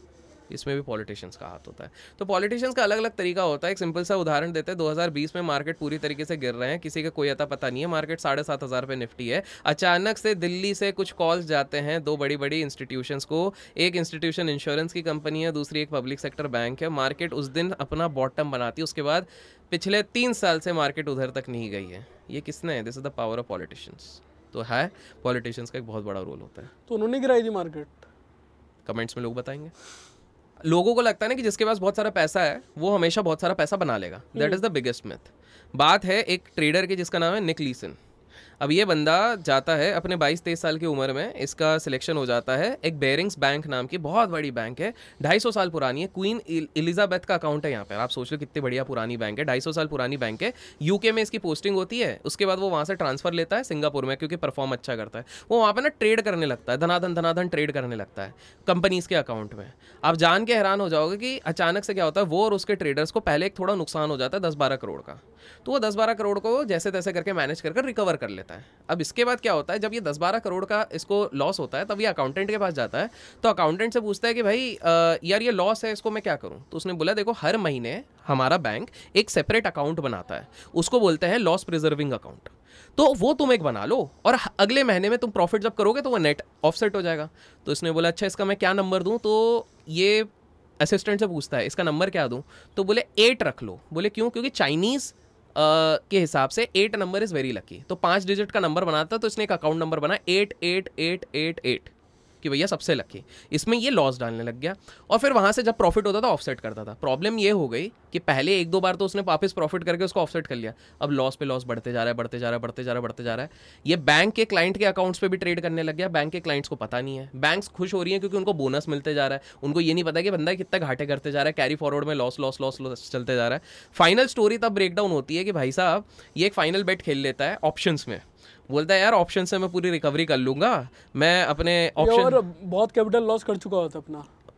Speaker 1: इसमें भी पॉलिटिशियंस का हाथ होता है। तो पॉलिटिशियंस का अलग अलग तरीका होता है। एक सिंपल सा उदाहरण देते हैं, दो हज़ार बीस में मार्केट पूरी तरीके से गिर रहे हैं, किसी का कोई अता पता नहीं है, मार्केट साढ़े सात हज़ार पे निफ्टी है। अचानक से दिल्ली से कुछ कॉल्स जाते हैं दो बड़ी बड़ी इंस्टीट्यूशंस को, एक इंस्टीट्यूशन इंश्योरेंस की कंपनी है, दूसरी एक पब्लिक सेक्टर बैंक है। मार्केट उस दिन अपना बॉटम बनाती है, उसके बाद पिछले तीन साल से मार्केट उधर तक नहीं गई है। ये किसने है? This is the power of politicians. तो है, पॉलिटिशियंस का एक बहुत बड़ा रोल होता है।
Speaker 2: तो उन्होंने गिराई थी मार्केट?
Speaker 1: कमेंट्स में लोग बताएंगे। लोगों को लगता है ना कि जिसके पास बहुत सारा पैसा है वो हमेशा बहुत सारा पैसा बना लेगा। That is the biggest myth. बात है एक ट्रेडर की जिसका नाम है निक लीसन। अब ये बंदा जाता है अपने बाईस तेईस साल की उम्र में, इसका सिलेक्शन हो जाता है एक बेरिंग्स बैंक नाम की बहुत बड़ी बैंक है, ढाई सौ साल पुरानी है, क्वीन एलिजाबेथ का अकाउंट है यहाँ पे। आप सोच लो कितनी बढ़िया पुरानी बैंक है, ढाई सौ साल पुरानी बैंक है। यूके में इसकी पोस्टिंग होती है, उसके बाद वो वहाँ से ट्रांसफर लेता है सिंगापुर में, क्योंकि परफॉर्म अच्छा करता है। वो वहाँ पे ना ट्रेड करने लगता है, धनाधन धनाधन ट्रेड करने लगता है कंपनीज के अकाउंट में। आप जान के हैरान हो जाओगे कि अचानक से क्या होता है, वो और उसके ट्रेडर्स को पहले एक थोड़ा नुकसान हो जाता है दस बारह करोड़ का, तो वो दस बारह करोड़ को जैसे तैसे करके मैनेज कर रिकवर कर लेता है। अब इसके बाद क्या होता है, जब ये दस बारह करोड़ का इसको लॉस होता है, तब ये अकाउंटेंट के पास जाता है। तो अकाउंटेंट से पूछता है कि भाई आ, यार ये लॉस है, इसको मैं क्या करूं? तो उसने बोला, देखो हर महीने हमारा बैंक एक सेपरेट अकाउंट बनाता है, उसको बोलते हैं लॉस प्रिजर्विंग अकाउंट। तो वो तुम एक बना लो और अगले महीने में तुम प्रॉफिट जब करोगे तो वो नेट ऑफसेट हो जाएगा। तो इसने बोला, अच्छा इसका मैं क्या नंबर दूं? तो ये असिस्टेंट से पूछता है, इसका नंबर क्या दूं? तो बोले एट रख लो। बोले क्यों? क्योंकि चाइनीज Uh, के हिसाब से eight number is very lucky. तो पांच डिजिट का नंबर बनाता, तो इसने एक अकाउंट नंबर बना eight eight eight eight eight कि भैया सबसे लकी। इसमें ये लॉस डालने लग गया और फिर वहां से जब प्रॉफिट होता था ऑफसेट करता था। प्रॉब्लम ये हो गई कि पहले एक दो बार तो उसने वापस प्रॉफिट करके उसको ऑफसेट कर लिया, अब लॉस पे लॉस बढ़ते जा रहा है बढ़ते जा रहा है बढ़ते जा रहा है बढ़ते जा रहा है। ये बैंक के क्लाइंट के अकाउंट्स पे भी ट्रेड करने लग गया। बैंक के क्लाइंट्स को पता नहीं है, बैंक्स खुश हो रही है क्योंकि उनको बोनस मिलते जा रहा है, उनको ये नहीं पता कि बंदा कितना घाटे करते जा रहा है, कैरी फॉरवर्ड में लॉस लॉस लॉस लॉस चलते जा रहा है। फाइनल स्टोरी तब ब्रेक डाउन होती है कि भाई साहब ये एक फाइनल बेट खेल लेता है ऑप्शंस में, बोलता है यार ऑप्शन से मैं पूरी रिकवरी कर लूंगा, मैं अपने ऑप्शन।
Speaker 2: और बहुत कैपिटल लॉस कर चुका होता अपना।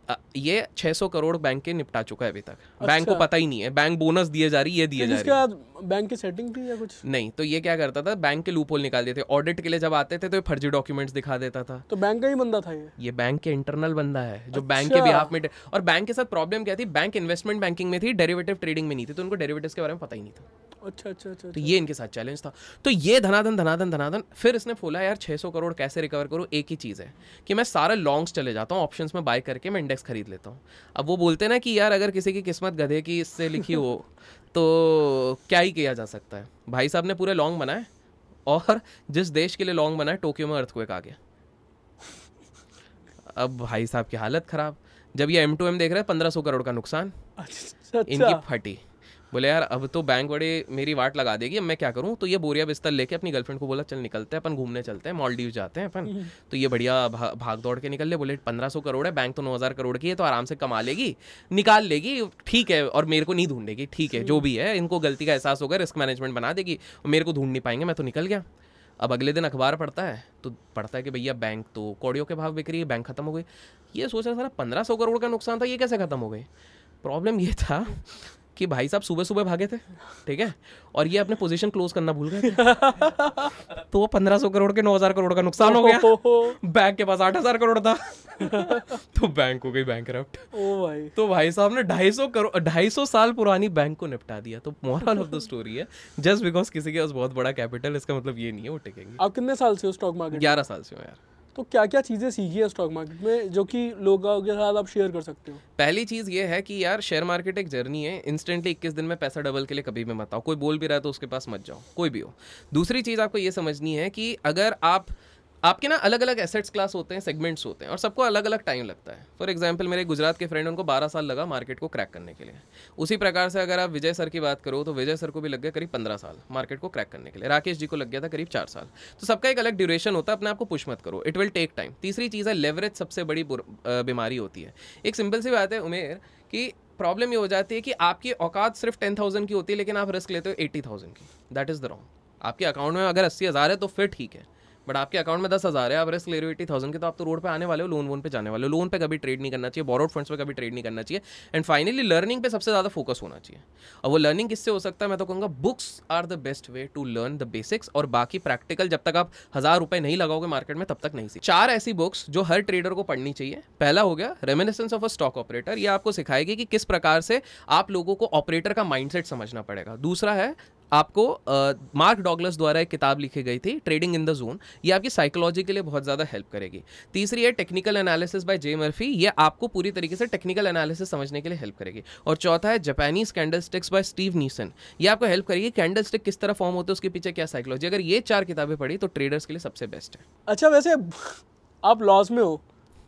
Speaker 1: अ, ये छह सौ करोड़ बैंक के निपटा चुका है अभी तक। बैंक को पता ही नहीं है, बैंक बोनस दिए जा रही है, दिए जा रही है।
Speaker 2: बैंक की सेटिंग थी या कुछ
Speaker 1: नहीं, तो ये क्या करता था, बैंक के लूपहोल निकाल देते, ऑडिट के लिए जब आते थे तो ये फर्जी डॉक्यूमेंट्स दिखा देता था।
Speaker 2: तो बैंक का ही बंदा था ये
Speaker 1: ये बैंक के इंटरनल बंदा है जो बैंक के बिहाफ में। और बैंक के साथ प्रॉब्लम क्या थी, बैंक इन्वेस्टमेंट बैंकिंग में थी, डेरिवेटिव ट्रेडिंग में नहीं थी, तो उनको डेरिवेटिव्स के बारे में पता ही नहीं था।
Speaker 2: अच्छा अच्छा अच्छा।
Speaker 1: तो ये इनके साथ चैलेंज था। तो ये धनाधन धनाधन धनाधन फिर इसने बोला यार छह सौ करोड़ कैसे रिकवर करूं। एक ही चीज़ है कि मैं सारा लॉन्ग्स चले जाता हूं, ऑप्शंस में बाय करके मैं इंडेक्स खरीद लेता हूं। अब वो बोलते ना कि यार अगर किसी की किस्मत गधे की इससे लिखी हो तो क्या ही किया जा सकता है। भाई साहब ने पूरे लॉन्ग बनाए, और जिस देश के लिए लॉन्ग बनाए टोक्यो में अर्थक्वेक आ गया। अब भाई साहब की हालत खराब। जब ये एम टू एम देख रहे हैं पंद्रह सौ करोड़ का नुकसान,
Speaker 2: अच्छा,
Speaker 1: इनकी फटी। बोले यार अब तो बैंक बड़े मेरी वाट लगा देगी, अब मैं क्या करूं। तो ये बोरिया बिस्तर लेके अपनी गर्लफ्रेंड को बोला चल निकलते हैं अपन, घूमने चलते हैं, मालदीव जाते हैं अपन। तो ये बढ़िया भा, भाग दौड़ के निकल ले। बोले पंद्रह सौ करोड़ है, बैंक तो नौ हज़ार करोड़ की है, तो आराम से कमा लेगी, निकाल लेगी, ठीक है, और मेरे को नहीं ढूंढेगी, ठीक है, जो भी है, इनको गलती का एहसास होगा, रिस्क मैनेजमेंट बना देगी, मेरे को ढूंढ नहीं पाएंगे, मैं तो निकल गया। अब अगले दिन अखबार पढ़ता है तो पढ़ता है कि भैया बैंक तो कौड़ियों के भाव बिक रही है, बैंक खत्म हो गई। ये सोच रहा था पंद्रह सौ करोड़ का नुकसान था, ये कैसे खत्म हो गई। प्रॉब्लम ये था कि भाई साहब सुबह सुबह भागे थे, ठीक है, और ये अपने पोजीशन क्लोज करना भूल गए थे। तो वो पंद्रह सौ करोड़ के नौ हजार करोड़ का नुकसान हो गया। बैंक के पास आठ हजार करोड़ था। तो बैंक हो गई बैंकरप्ट।
Speaker 2: ओ भाई।
Speaker 1: तो भाई साहब ने ढाई सौ करोड़ ढाई सौ साल पुरानी बैंक को निपटा दिया। तो मोरल ऑफ द स्टोरी है, जस्ट बिकॉज किसी के पास बहुत बड़ा कैपिटल, इसका मतलब ये नहीं है वो टिकेंगे।
Speaker 2: आप कितने साल से हो स्टॉक मार्केट?
Speaker 1: ग्यारह साल से हो यार।
Speaker 2: तो क्या क्या चीज़ें सीखी है स्टॉक मार्केट में जो कि लोगों के साथ आप शेयर कर सकते हो?
Speaker 1: पहली चीज़ ये है कि यार शेयर मार्केट एक जर्नी है, इंस्टेंटली इक्कीस दिन में पैसा डबल के लिए कभी भी मत आओ। कोई बोल भी रहा है तो उसके पास मत जाओ, कोई भी हो। दूसरी चीज़ आपको ये समझनी है कि अगर आप आपके ना अलग अलग एसेट्स क्लास होते हैं, सेगमेंट्स होते हैं, और सबको अलग अलग टाइम लगता है। फॉर एग्जांपल मेरे गुजरात के फ्रेंड, उनको बारह साल लगा मार्केट को क्रैक करने के लिए। उसी प्रकार से अगर आप विजय सर की बात करो तो विजय सर को भी लग गया करीब पंद्रह साल मार्केट को क्रैक करने के लिए। राकेश जी को लग गया था करीब चार साल। तो सबका एक अलग ड्यूरेशन होता है, अपने आप को पुश मत करो, इट विल टेक टाइम। तीसरी चीज़ है लेवरेज, सबसे बड़ी बीमारी होती है। एक सिंपल सी बात है उमेर कि प्रॉब्लम ये हो जाती है कि आपकी औकात सिर्फ टेन थाउजेंड की होती है, लेकिन आप रिस्क लेते हो एट्टी थाउजेंड की। That is the wrong. आपके अकाउंट में अगर अस्सी हज़ार है तो फिर ठीक है, बट आपके अकाउंट में दस हज़ार है, आप रिस्क ले रहे हो एटी थाउजेंड के, तो आप तो रोड पे आने वाले हो, लोन वोन पे जाने वाले हो। लोन पे कभी ट्रेड नहीं करना चाहिए, बोरोड फंड्स पे कभी ट्रेड नहीं करना चाहिए। एंड फाइनली लर्निंग पे सबसे ज़्यादा फोकस होना चाहिए। और वो लर्निंग किससे हो सकता है, मैं तो कहूँगा books are the best way to learn the basics, और बाकी प्रैक्टिकल जब तक आप हज़ार रुपये नहीं लगाओगे मार्केट में तब तक नहीं सीख। चार ऐसी बुक्स जो हर ट्रेडर को पढ़नी चाहिए। पहला हो गया reminiscence of a stock operator, ये आपको सिखाएगी कि किस प्रकार से आप लोगों को ऑपरेटर का माइंडसेट समझना पड़ेगा। दूसरा है आपको मार्क डॉगलस द्वारा एक किताब लिखी गई थी ट्रेडिंग इन द जोन, ये आपकी साइकोलॉजी के लिए बहुत ज़्यादा हेल्प करेगी। तीसरी है technical analysis by J Murphy, ये आपको पूरी तरीके से टेक्निकल एनालिसिस समझने के लिए हेल्प करेगी। और चौथा है Japanese candle sticks by Steve Nison, ये आपको हेल्प करेगी कैंडल स्टिक किस तरह फॉर्म होते हैं, उसके पीछे क्या साइकोलॉजी। अगर ये चार किताबें पढ़ी तो ट्रेडर्स के लिए सबसे बेस्ट है।
Speaker 2: अच्छा, वैसे आप लॉस में हो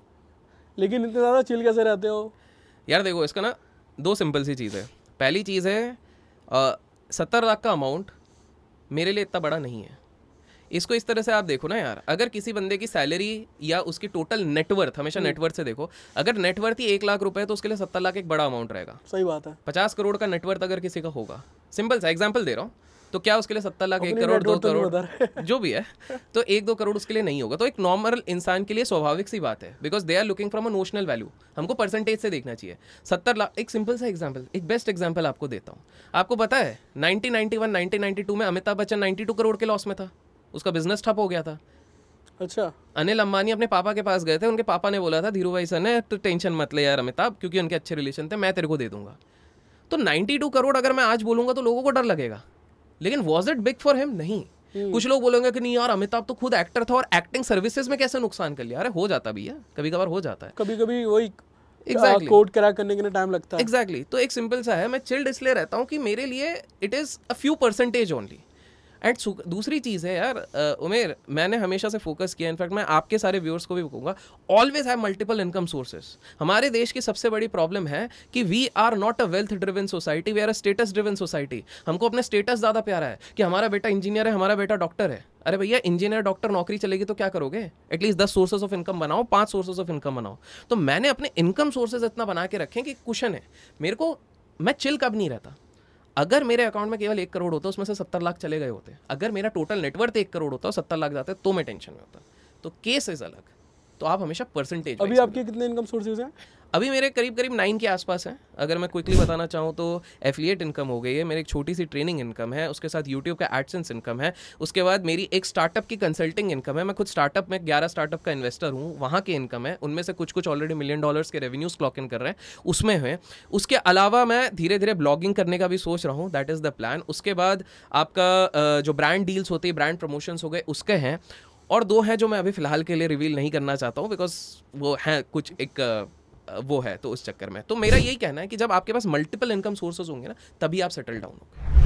Speaker 2: लेकिन इतने ज़्यादा चिल कैसे रहते हो?
Speaker 1: यार देखो, इसका ना दो सिंपल सी चीज़ है। पहली चीज़ है सत्तर लाख का अमाउंट मेरे लिए इतना बड़ा नहीं है। इसको इस तरह से आप देखो ना यार, अगर किसी बंदे की सैलरी या उसकी टोटल नेटवर्थ, हमेशा नेटवर्थ से देखो, अगर नेटवर्थ ही एक लाख रुपए है तो उसके लिए सत्तर लाख एक बड़ा अमाउंट रहेगा।
Speaker 2: सही बात है।
Speaker 1: पचास करोड़ का नेटवर्थ अगर किसी का होगा, सिंपल सा एग्जांपल दे रहा हूँ, तो क्या उसके लिए सत्तर लाख, एक करोड़, दो करोड़ जो भी है, तो एक दो करोड़ उसके लिए नहीं होगा। तो एक नॉर्मल इंसान के लिए स्वाभाविक सी बात है, because they are looking from a notional value. हमको परसेंटेज से देखना चाहिए। सत्तर लाख, एक सिंपल सा एग्जांपल, एक बेस्ट एग्जांपल आपको देता हूँ। आपको पता है nineteen ninety one nineteen ninety two में अमिताभ बच्चन बानवे करोड़ के लॉस में था, उसका बिजनेस ठप हो गया था।
Speaker 2: अच्छा।
Speaker 1: अनिल अंबानी अपने पापा के पास गए थे, उनके पापा ने बोला था धीरूभाई सर ने, तो टेंशन मत ले यार अमिताभ, क्योंकि उनके अच्छे रिलेशन थे, मैं तेरे को दे दूंगा। तो बानवे करोड़ अगर मैं आज बोलूंगा तो लोगों को डर लगेगा, लेकिन was it big for him? नहीं। कुछ लोग बोलेंगे कि नहीं यार अमिताभ तो खुद एक्टर था और एक्टिंग सर्विसेज में कैसे नुकसान कर लिया। अरे हो जाता भी है, कभी कभार हो जाता है,
Speaker 2: कभी कभी वही
Speaker 1: एग्जैक्टली
Speaker 2: कोड क्रैक करने के लिए टाइम लगता है।
Speaker 1: Exactly exactly. तो एक सिंपल सा है, मैं चिल्ड इसलिए रहता हूँ कि मेरे लिए it is a few percentage only. And दूसरी चीज़ है यार उमेर, मैंने हमेशा से फोकस किया, इनफैक्ट मैं आपके सारे व्यूअर्स को भी कहूँगा, always have multiple income sources. हमारे देश की सबसे बड़ी प्रॉब्लम है कि we are not a wealth driven society, we are a status driven society. हमको अपने स्टेटस ज़्यादा प्यारा है कि हमारा बेटा इंजीनियर है, हमारा बेटा डॉक्टर है। अरे भैया, इंजीनियर डॉक्टर नौकरी चलेगी तो क्या करोगे? एटलीस्ट दस सोर्सेज ऑफ इनकम बनाओ, पांच सोर्सेज ऑफ इनकम बनाओ। तो मैंने अपने इनकम सोर्सेज इतना बना के रखे कि कुशन है मेरे को, मैं चिल कब नहीं रहता। अगर मेरे अकाउंट में केवल एक करोड़ होता, उसमें से सत्तर लाख चले गए होते, अगर मेरा टोटल नेटवर्थ एक करोड़ होता, सत्तर लाख जाते, तो मैं टेंशन में होता। तो केस इज अलग। तो तो आप हमेशा परसेंटेज।
Speaker 2: अभी आपके कितने इनकम सोर्सेज हैं?
Speaker 1: अभी मेरे करीब करीब नाइन के आसपास है। अगर मैं क्विकली बताना चाहूँ तो एफिलिएट इनकम हो गई है, मेरी एक छोटी सी ट्रेनिंग इनकम है, उसके साथ यूट्यूब का एडसेंस इनकम है, उसके बाद मेरी एक स्टार्टअप की कंसल्टिंग इनकम है। मैं खुद स्टार्टअप में ग्यारह स्टार्टअप का इन्वेस्टर हूँ, वहाँ की इनकम है, उनमें से कुछ कुछ ऑलरेडी मिलियन डॉलर्स के रेवेन्यूज क्लॉक इन कर रहे हैं, उसमें है। उसके अलावा मैं धीरे धीरे ब्लॉगिंग करने का भी सोच रहा हूँ, दैट इज़ द प्लान। उसके बाद आपका जो ब्रांड डील्स होती है, ब्रांड प्रमोशंस हो गए, उसके हैं। और दो हैं जो मैं अभी फिलहाल के लिए रिवील नहीं करना चाहता हूँ, बिकॉज वो हैं कुछ एक वो है, तो उस चक्कर में। तो मेरा यही कहना है कि जब आपके पास मल्टीपल इनकम सोर्सेज होंगे ना, तभी आप सेटल डाउन होंगे।